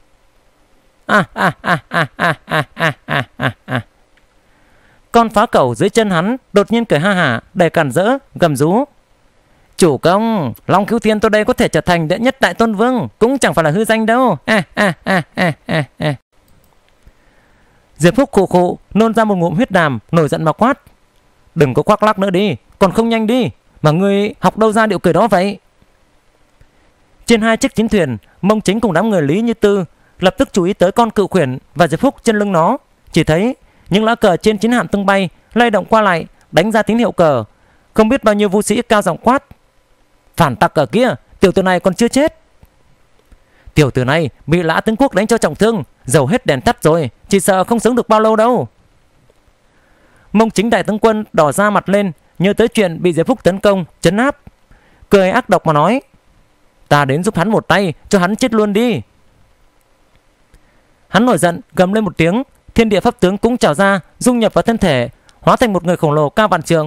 À, à, à, à, à, à, à, à, à, à. Con phá cẩu dưới chân hắn đột nhiên cười ha hả, đầy cản rỡ, gầm rú: Chủ công, Long Khiếu Thiên tôi đây có thể trở thành đệ nhất đại tôn vương, cũng chẳng phải là hư danh đâu. À, à, à, à, à, à. Diệp Phúc khụ khụ nôn ra một ngụm huyết đàm, nổi giận mà quát: Đừng có khoác lác nữa đi, còn không nhanh đi, mà ngươi học đâu ra điệu cười đó vậy? Trên hai chiếc chiến thuyền, Mông Chính cùng đám người Lý Như Tư lập tức chú ý tới con cự khuyển và Diệp Phúc trên lưng nó. Chỉ thấy những lá cờ trên chiến hạm tung bay, lay động qua lại, đánh ra tín hiệu cờ. Không biết bao nhiêu vũ sĩ cao giọng quát: Phản tặc ở kia, tiểu tử này còn chưa chết. Tiểu tử này bị Lã tướng quốc đánh cho trọng thương, dầu hết đèn tắt rồi, chỉ sợ không sống được bao lâu đâu. Mông Chính đại tướng quân đỏ ra mặt lên, nhớ tới chuyện bị Diệp Phúc tấn công, trấn áp, cười ác độc mà nói: Ta đến giúp hắn một tay, cho hắn chết luôn đi. Hắn nổi giận gầm lên một tiếng, thiên địa pháp tướng cũng trào ra, dung nhập vào thân thể, hóa thành một người khổng lồ cao vạn trượng.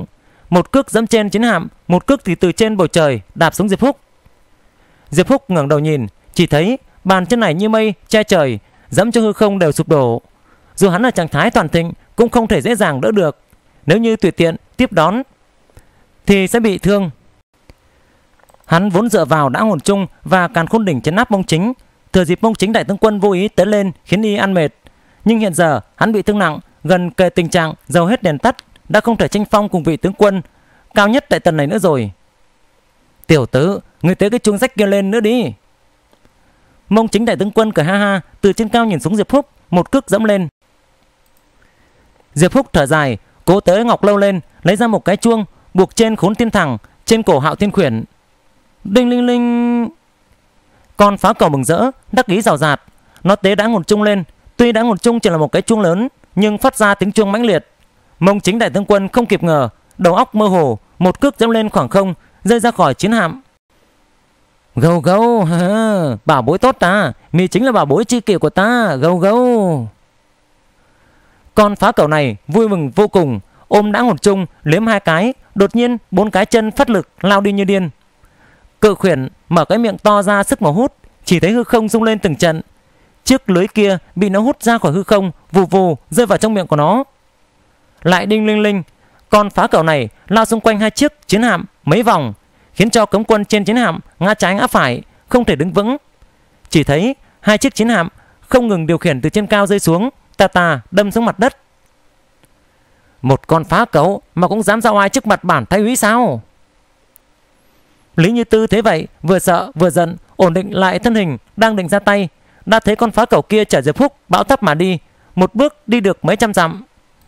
một cước dẫm trên chiến hạm, một cước thì từ trên bầu trời đạp xuống Diệp Phúc. Diệp Phúc ngẩng đầu nhìn, chỉ thấy bàn chân này như mây che trời, dẫm cho hư không đều sụp đổ. Dù hắn ở trạng thái toàn thịnh cũng không thể dễ dàng đỡ được, nếu như tùy tiện tiếp đón thì sẽ bị thương. Hắn vốn dựa vào đã hồn chung và càn khôn đỉnh chấn áp Mông Chính, thừa dịp Mông Chính đại tướng quân vô ý tới lên khiến y ăn mệt. Nhưng hiện giờ hắn bị thương nặng, gần kề tình trạng dầu hết đèn tắt, đã không thể tranh phong cùng vị tướng quân cao nhất đại tần này nữa rồi. Tiểu tử, người tới cái chuông rách kia lên nữa đi. Mông Chính đại tướng quân cười ha ha, từ trên cao nhìn xuống Diệp Phúc, một cước dẫm lên. Diệp Phúc thở dài, cố tới ngọc lâu lên, lấy ra một cái chuông buộc trên khốn thiên thẳng, trên cổ Hạo Thiên Khuyển. Đinh linh linh. Con phá cầu mừng rỡ, đắc ý rào rạt, nó tế đã ngột chung lên. Tuy đã ngột chung chỉ là một cái chuông lớn, nhưng phát ra tiếng chuông mãnh liệt. Mông Chính đại tướng quân không kịp ngờ, đầu óc mơ hồ, một cước dẫm lên khoảng không, rơi ra khỏi chiến hạm. Gâu gâu, ha, bảo bối tốt ta, mì chính là bảo bối chi kỷ của ta, gâu gâu. Con phá cầu này vui mừng vô cùng, ôm đã ngột chung, liếm hai cái, đột nhiên bốn cái chân phát lực lao đi như điên. Cự khuyển mở cái miệng to ra sức mà hút, chỉ thấy hư không rung lên từng trận. Chiếc lưới kia bị nó hút ra khỏi hư không, vù vù rơi vào trong miệng của nó. Lại đinh linh linh, con phá cầu này lao xung quanh hai chiếc chiến hạm mấy vòng, khiến cho cấm quân trên chiến hạm ngã trái ngã phải, không thể đứng vững. Chỉ thấy hai chiếc chiến hạm không ngừng điều khiển từ trên cao rơi xuống, tà tà đâm xuống mặt đất. Một con phá cầu mà cũng dám giao ai trước mặt bản thái úy sao? Lý Như Tư thế vậy, vừa sợ vừa giận, ổn định lại thân hình, đang định ra tay, đã thấy con phá cầu kia chở Diệp Phúc bão táp mà đi, một bước đi được mấy trăm dặm.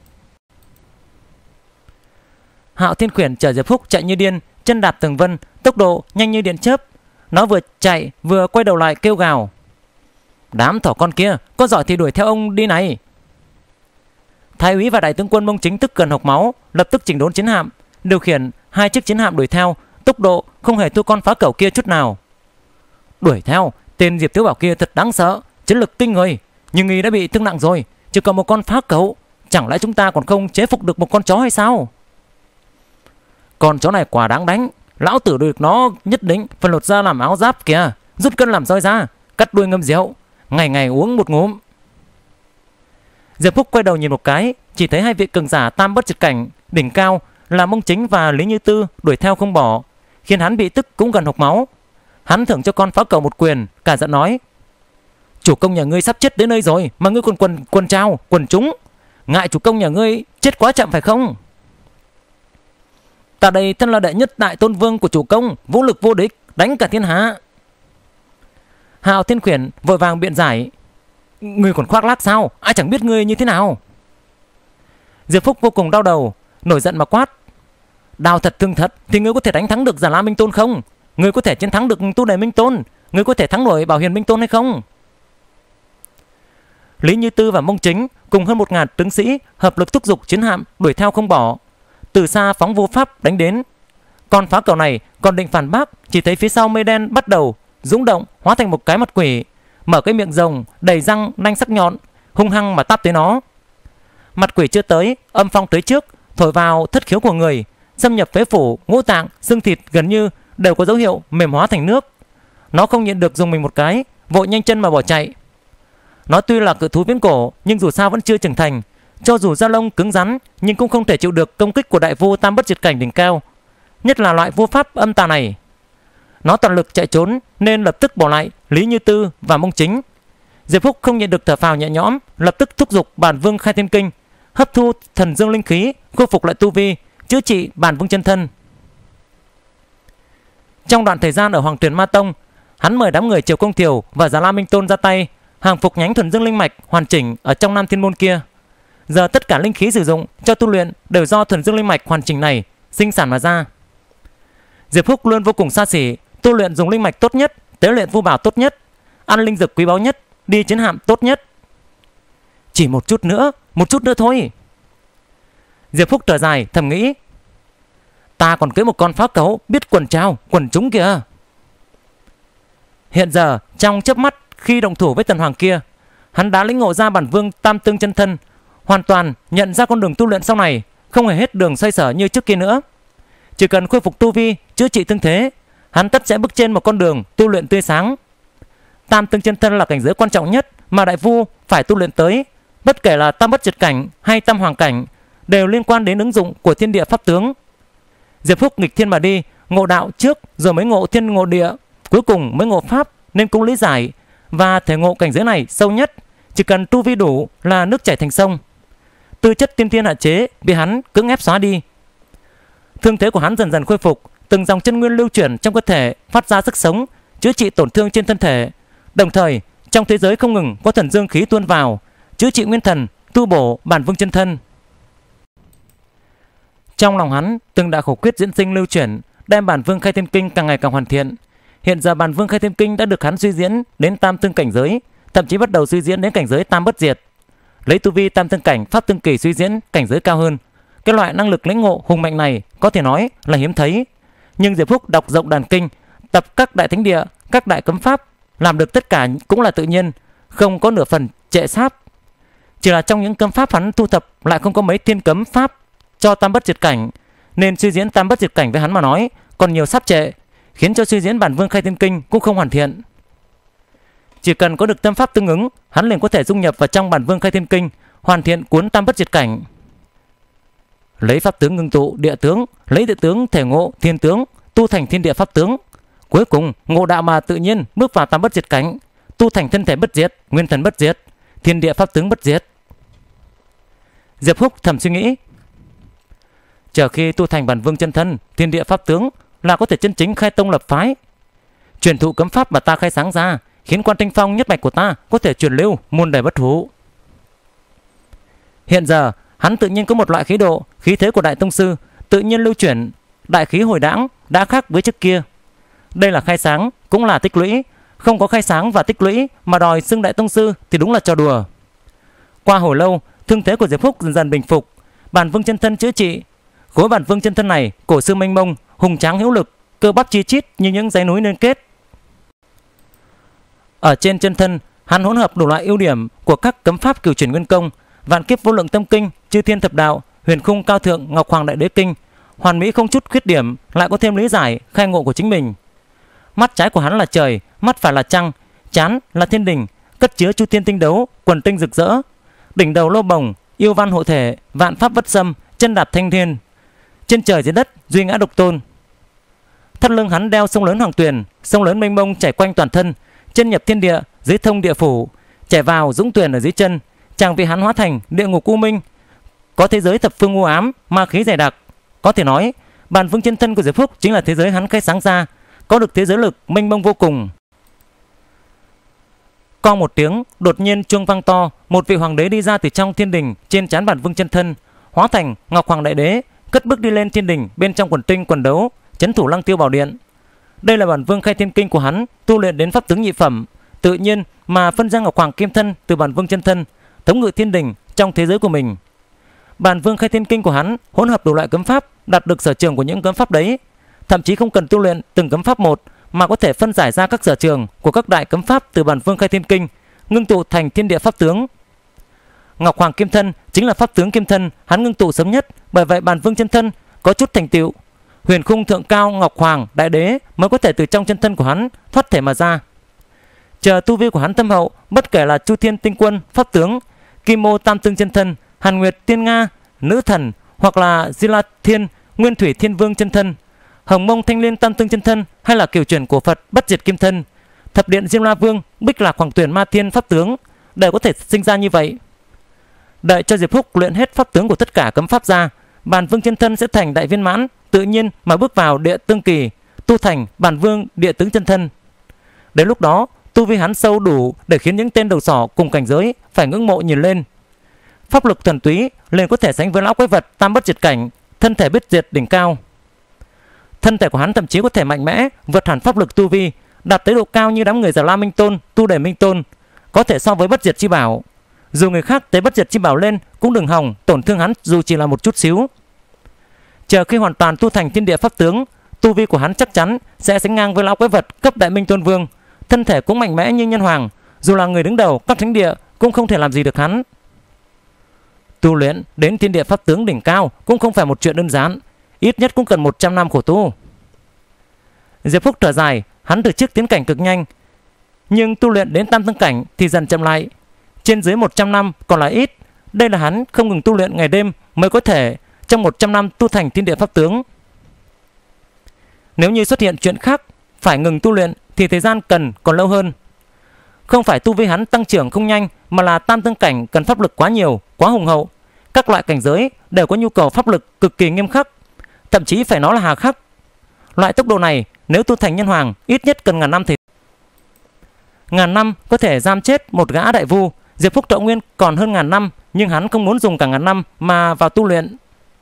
Hạo Thiên Khuyển chở Diệp Phúc chạy như điên, chân đạp tường vân, tốc độ nhanh như điện chớp. Nó vừa chạy vừa quay đầu lại kêu gào: đám thỏ con kia, có giỏi thì đuổi theo ông đi này. Thái úy và đại tướng quân Mông Chính tức gần hộc máu, lập tức chỉnh đốn chiến hạm, điều khiển hai chiếc chiến hạm đuổi theo, tốc độ không hề thua con phá cầu kia chút nào. Đuổi theo, tên Diệp Thiếu Bảo kia thật đáng sợ, chiến lực kinh người, nhưng y đã bị thương nặng rồi, chỉ còn một con phá cầu, chẳng lẽ chúng ta còn không chế phục được một con chó hay sao? Con chó này quả đáng đánh, lão tử được nó nhất định phải lột ra làm áo giáp kìa, rút cân làm roi ra, cắt đuôi ngâm rượu, ngày ngày uống một ngụm. Diệp Phúc quay đầu nhìn một cái, chỉ thấy hai vị cường giả tam bất diệt cảnh đỉnh cao là Mông Chính và Lý Như Tư đuổi theo không bỏ, khiến hắn bị tức cũng gần hộc máu. Hắn thưởng cho con phá cầu một quyền, cả giận nói: chủ công nhà ngươi sắp chết đến nơi rồi mà ngươi còn quần quần trao quần chúng, ngại chủ công nhà ngươi chết quá chậm phải không? Ta đây thân là đệ nhất đại tôn vương của chủ công, vũ lực vô địch, đánh cả thiên hạ. Hạo Thiên Khuyển vội vàng biện giải: ngươi còn khoác lác sao, ai chẳng biết ngươi như thế nào. Diệp Phúc vô cùng đau đầu, nổi giận mà quát: đao thật thương thật thì ngươi có thể đánh thắng được Già La Minh Tôn không? Ngươi có thể chiến thắng được Tu Đề Minh Tôn? Ngươi có thể thắng nổi Bảo Hiền Minh Tôn hay không? Lý Như Tư và Mông Chính cùng hơn một ngàn tướng sĩ hợp lực thúc giục chiến hạm đuổi theo không bỏ, từ xa phóng vô pháp đánh đến. Con phá cầu này còn định phản bác, chỉ thấy phía sau mây đen bắt đầu dũng động, hóa thành một cái mặt quỷ, mở cái miệng rồng đầy răng nanh sắc nhọn, hung hăng mà táp tới nó. Mặt quỷ chưa tới, âm phong tới trước, thổi vào thất khiếu của người, xâm nhập phế phủ, ngũ tạng, xương thịt gần như đều có dấu hiệu mềm hóa thành nước. Nó không nhịn được dùng mình một cái, vội nhanh chân mà bỏ chạy. Nó tuy là cự thú viễn cổ, nhưng dù sao vẫn chưa trưởng thành, cho dù da lông cứng rắn nhưng cũng không thể chịu được công kích của đại vu tam bất diệt cảnh đỉnh cao, nhất là loại vô pháp âm tà này. Nó toàn lực chạy trốn nên lập tức bỏ lại Lý Như Tư và Mông Chính. Diệp Phúc không nhịn được thở phào nhẹ nhõm, lập tức thúc giục Bản Vương Khai Thiên Kinh, hấp thu thần dương linh khí, khôi phục lại tu vi, chữa trị Bản Vương chân thân. Trong đoạn thời gian ở Hoàng Tuyền Ma Tông, hắn mời đám người Triều Công Thiều và Già La Minh Tôn ra tay hàng phục nhánh thuần dương linh mạch hoàn chỉnh ở trong Nam Thiên Môn kia. Giờ tất cả linh khí sử dụng cho tu luyện đều do thuần dương linh mạch hoàn chỉnh này sinh sản mà ra. Diệp Phúc luôn vô cùng xa xỉ, tu luyện dùng linh mạch tốt nhất, tế luyện vu bảo tốt nhất, ăn linh dược quý báu nhất, đi chiến hạm tốt nhất. Chỉ một chút nữa, một chút nữa thôi. Diệp Phúc thở dài thầm nghĩ: ta còn cưới một con phá cấu biết quần trao quần chúng kìa. Hiện giờ trong chớp mắt khi động thủ với Tần Hoàng kia, hắn đã lĩnh ngộ ra Bản Vương Tam Tương chân thân, hoàn toàn nhận ra con đường tu luyện sau này không hề hết đường xoay sở như trước kia nữa. Chỉ cần khôi phục tu vi, chữa trị thương thế, hắn tất sẽ bước trên một con đường tu luyện tươi sáng. Tam tương chân thân là cảnh giới quan trọng nhất mà đại vu phải tu luyện tới. Bất kể là tam bất diệt cảnh hay tam hoàng cảnh đều liên quan đến ứng dụng của thiên địa pháp tướng. Diệp Phúc nghịch thiên mà đi, ngộ đạo trước rồi mới ngộ thiên ngộ địa, cuối cùng mới ngộ pháp, nên cũng lý giải và thể ngộ cảnh giới này sâu nhất. Chỉ cần tu vi đủ là nước chảy thành sông. Tư chất tiên thiên hạn chế bị hắn cưỡng ép xóa đi. Thương thế của hắn dần dần khôi phục, từng dòng chân nguyên lưu chuyển trong cơ thể phát ra sức sống, chữa trị tổn thương trên thân thể. Đồng thời trong thế giới không ngừng có thần dương khí tuôn vào, chữa trị nguyên thần, tu bổ bản vương chân thân. Trong lòng hắn từng đạo khẩu quyết diễn sinh lưu chuyển, đem bản vương khai thiên kinh càng ngày càng hoàn thiện. Hiện giờ bản vương khai thiên kinh đã được hắn suy diễn đến tam tương cảnh giới, thậm chí bắt đầu suy diễn đến cảnh giới tam bất diệt. Lấy tu vi tam tương cảnh pháp tương kỳ suy diễn cảnh giới cao hơn, cái loại năng lực lĩnh ngộ hùng mạnh này có thể nói là hiếm thấy. Nhưng Diệp Phúc đọc rộng đàn kinh, tập các đại thánh địa, các đại cấm pháp, làm được tất cả cũng là tự nhiên, không có nửa phần trệ sáp. Chỉ là trong những cấm pháp hắn thu thập lại không có mấy thiên cấm pháp cho tam bất diệt cảnh, nên suy diễn tam bất diệt cảnh với hắn mà nói còn nhiều sáp trệ, khiến cho suy diễn bản vương khai thiên kinh cũng không hoàn thiện. Chỉ cần có được tâm pháp tương ứng, hắn liền có thể dung nhập vào trong bản vương khai thiên kinh, hoàn thiện cuốn tam bất diệt cảnh. Lấy pháp tướng ngưng tụ địa tướng, lấy địa tướng thể ngộ thiên tướng, tu thành thiên địa pháp tướng. Cuối cùng ngộ đạo mà tự nhiên bước vào tam bất diệt cảnh, tu thành thân thể bất diệt, nguyên thần bất diệt, thiên địa pháp tướng bất diệt. Diệp Phúc thầm suy nghĩ, chờ khi tu thành bản vương chân thân, thiên địa pháp tướng là có thể chân chính khai tông lập phái. Truyền thụ cấm pháp mà ta khai sáng ra, khiến quan tinh phong nhất mạch của ta có thể truyền lưu muôn đời bất hủ. Hiện giờ hắn tự nhiên có một loại khí độ, khí thế của đại tông sư tự nhiên lưu chuyển, đại khí hồi đãng, đã khác với trước kia. Đây là khai sáng, cũng là tích lũy. Không có khai sáng và tích lũy mà đòi xưng đại tông sư thì đúng là trò đùa. Qua hồi lâu, thương thế của Diệp Phúc dần dần bình phục, bản vương chân thân chữa trị. Khối bản vương chân thân này cổ xưa mênh mông, hùng tráng hữu lực, cơ bắp chi chít như những dãy núi liên kết. Ở trên chân thân, hắn hỗn hợp đủ loại ưu điểm của các cấm pháp cửu chuyển nguyên công, vạn kiếp vô lượng tâm kinh, chư thiên thập đạo, huyền khung cao thượng, ngọc hoàng đại đế kinh, hoàn mỹ không chút khuyết điểm, lại có thêm lý giải khai ngộ của chính mình. Mắt trái của hắn là trời, mắt phải là trăng, trán là thiên đình, cất chứa chu thiên tinh đấu, quần tinh rực rỡ, đỉnh đầu lô bồng, yêu văn hộ thể, vạn pháp vất xâm, chân đạp thanh thiên, trên trời dưới đất duy ngã độc tôn. Thắt lưng hắn đeo sông lớn hoàng tuyền, sông lớn mênh mông chảy quanh toàn thân, chân nhập thiên địa, dưới thông địa phủ, chảy vào dũng tuyền ở dưới chân. Chàng vì hắn hóa thành địa ngục u minh, có thế giới thập phương u ám, ma khí dày đặc. Có thể nói bản vương chân thân của Diệp Phúc chính là thế giới hắn khai sáng ra, có được thế giới lực mênh mông vô cùng. Con một tiếng, đột nhiên chuông vang to, một vị hoàng đế đi ra từ trong thiên đình, trên trán bản vương chân thân hóa thành ngọc hoàng đại đế, cất bước đi lên thiên đình, bên trong quần tinh quần đấu, trấn thủ lăng tiêu bảo điện. Đây là bản vương khai thiên kinh của hắn, tu luyện đến pháp tướng nhị phẩm, tự nhiên mà phân ra ngọc hoàng kim thân từ bản vương chân thân, thống ngự thiên đình trong thế giới của mình. Bản vương khai thiên kinh của hắn hỗn hợp đủ loại cấm pháp, đạt được sở trường của những cấm pháp đấy, thậm chí không cần tu luyện từng cấm pháp một mà có thể phân giải ra các sở trường của các đại cấm pháp từ bản vương khai thiên kinh, ngưng tụ thành thiên địa pháp tướng. Ngọc hoàng kim thân chính là pháp tướng kim thân hắn ngưng tụ sớm nhất, bởi vậy bản vương chân thân có chút thành tựu. Huyền khung thượng cao ngọc hoàng đại đế mới có thể từ trong chân thân của hắn thoát thể mà ra. Chờ tu vi của hắn thâm hậu, bất kể là chu thiên tinh quân pháp tướng, kim mô tam tương chân thân, hàn nguyệt tiên nga nữ thần, hoặc là di la thiên nguyên thủy thiên vương chân thân, hồng mông thanh liên tam tương chân thân, hay là kiểu chuyển của Phật bất diệt kim thân, thập điện diêm la vương, bích lạc hoàng tuyển ma thiên pháp tướng, đều có thể sinh ra như vậy. Đợi cho Diệp Phúc luyện hết pháp tướng của tất cả cấm pháp ra, bản vương chân thân sẽ thành đại viên mãn, tự nhiên mà bước vào địa tương kỳ, tu thành bản vương địa tướng chân thân. Đến lúc đó, tu vi hắn sâu đủ để khiến những tên đầu sỏ cùng cảnh giới phải ngưỡng mộ nhìn lên. Pháp lực thuần túy liền có thể sánh với lão quái vật tam bất diệt cảnh, thân thể bất diệt đỉnh cao. Thân thể của hắn thậm chí có thể mạnh mẽ vượt hẳn pháp lực tu vi, đạt tới độ cao như đám người Già La Minh Tôn, Tu Đề Minh Tôn, có thể so với bất diệt chi bảo. Dù người khác tế bất diệt chi bảo lên cũng đừng hòng tổn thương hắn dù chỉ là một chút xíu. Chờ khi hoàn toàn tu thành thiên địa pháp tướng, tu vi của hắn chắc chắn sẽ sánh ngang với lão quái vật cấp Đại Minh Tôn Vương, thân thể cũng mạnh mẽ như nhân hoàng, dù là người đứng đầu các thánh địa cũng không thể làm gì được hắn. Tu luyện đến thiên địa pháp tướng đỉnh cao cũng không phải một chuyện đơn giản, ít nhất cũng cần một trăm năm khổ tu. Diệp Phúc thở dài, hắn từ trước tiến cảnh cực nhanh, nhưng tu luyện đến tam tương cảnh thì dần chậm lại. Trên dưới một trăm năm còn là ít. Đây là hắn không ngừng tu luyện ngày đêm mới có thể trong một trăm năm tu thành thiên địa pháp tướng. Nếu như xuất hiện chuyện khác phải ngừng tu luyện thì thời gian cần còn lâu hơn. Không phải tu vi hắn tăng trưởng không nhanh, mà là tam tương cảnh cần pháp lực quá nhiều, quá hùng hậu. Các loại cảnh giới đều có nhu cầu pháp lực cực kỳ nghiêm khắc, thậm chí phải nói là hà khắc. Loại tốc độ này nếu tu thành nhân hoàng ít nhất cần ngàn năm thì ngàn năm có thể giam chết một gã đại vu. Diệp Phúc thọ nguyên còn hơn ngàn năm, nhưng hắn không muốn dùng cả ngàn năm mà vào tu luyện.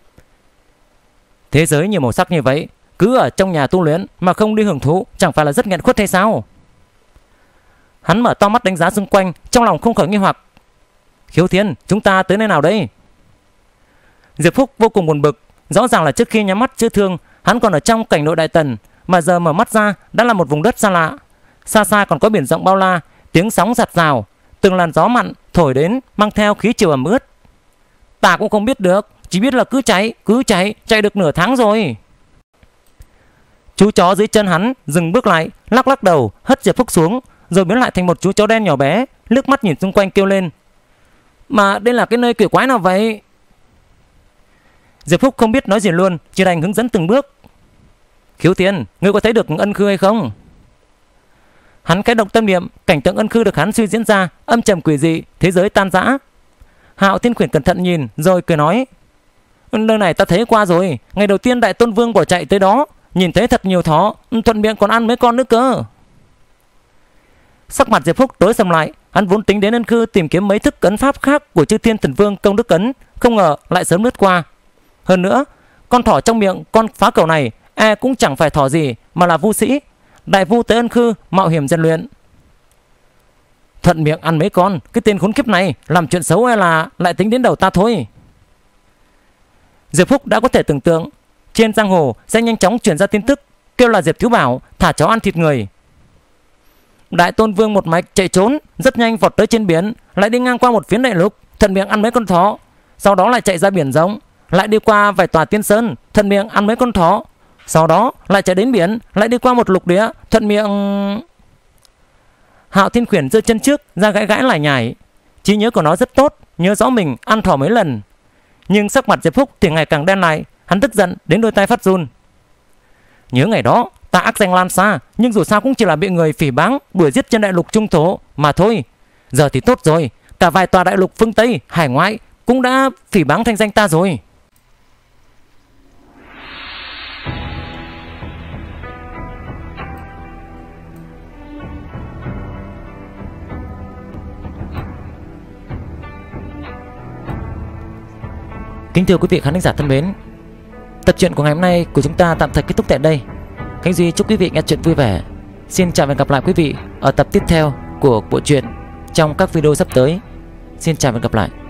Thế giới nhiều màu sắc như vậy, cứ ở trong nhà tu luyện mà không đi hưởng thụ, chẳng phải là rất nghẹn khuất hay sao? Hắn mở to mắt đánh giá xung quanh, trong lòng không khỏi nghi hoặc. Khiếu Thiên, chúng ta tới nơi nào đây? Diệp Phúc vô cùng buồn bực. Rõ ràng là trước khi nhắm mắt chữa thương, hắn còn ở trong cảnh nội đại tần, mà giờ mở mắt ra đã là một vùng đất xa lạ. Xa xa còn có biển rộng bao la, tiếng sóng giạt rào, từng làn gió mặn thổi đến mang theo khí chiều ẩm ướt. Ta cũng không biết được, chỉ biết là cứ chạy, cứ chạy, chạy được nửa tháng rồi. Chú chó dưới chân hắn dừng bước lại, lắc lắc đầu, hất Diệp Phúc xuống, rồi biến lại thành một chú chó đen nhỏ bé, liếc mắt nhìn xung quanh kêu lên: Mà đây là cái nơi quỷ quái nào vậy? Diệp Phúc không biết nói gì luôn, chỉ đành hướng dẫn từng bước. Khiếu Thiên, ngươi có thấy được ân khư hay không? Hắn cái động tâm niệm, cảnh tượng ân khư được hắn suy diễn ra âm trầm quỷ dị, thế giới tan rã. Hạo Thiên Khuyển cẩn thận nhìn rồi cười nói: Nơi này ta thấy qua rồi, ngày đầu tiên Đại Tôn Vương bỏ chạy tới đó, nhìn thấy thật nhiều thỏ, thuận miệng còn ăn mấy con nữa cơ. Sắc mặt Diệp Phúc tối sầm lại, hắn vốn tính đến ân khư tìm kiếm mấy thức ấn pháp khác của Chư Thiên Thần Vương công đức ấn, không ngờ lại sớm lướt qua. Hơn nữa, con thỏ trong miệng con phá cầu này e cũng chẳng phải thỏ gì mà là vu sĩ, đại vu tới ân khư mạo hiểm rèn luyện. Thuận miệng ăn mấy con, cái tên khốn kiếp này làm chuyện xấu hay là lại tính đến đầu ta thôi. Diệp Phúc đã có thể tưởng tượng trên giang hồ sẽ nhanh chóng truyền ra tin tức kêu là Diệp Thiếu Bảo thả chó ăn thịt người. Đại Tôn Vương một mạch chạy trốn, rất nhanh vọt tới trên biển, lại đi ngang qua một phiến đại lục, thuận miệng ăn mấy con thỏ, sau đó lại chạy ra biển rộng, lại đi qua vài tòa tiên sơn, thuận miệng ăn mấy con thỏ, sau đó lại chạy đến biển, lại đi qua một lục địa, thuận miệng. Hạo Thiên Khuyển giơ chân trước ra gãi gãi lại nhảy. Trí nhớ của nó rất tốt, nhớ rõ mình ăn thỏ mấy lần. Nhưng sắc mặt Diệp Phúc thì ngày càng đen lại, hắn tức giận đến đôi tay phát run. Nhớ ngày đó ta ác danh lan xa, nhưng dù sao cũng chỉ là bị người phỉ báng đuổi giết trên đại lục trung thổ mà thôi. Giờ thì tốt rồi, cả vài tòa đại lục phương Tây, hải ngoại cũng đã phỉ báng thanh danh ta rồi. Kính thưa quý vị khán giả thân mến, tập truyện của ngày hôm nay của chúng ta tạm thời kết thúc tại đây. Khánh Duy chúc quý vị nghe truyện vui vẻ. Xin chào và hẹn gặp lại quý vị ở tập tiếp theo của bộ truyện trong các video sắp tới. Xin chào và hẹn gặp lại.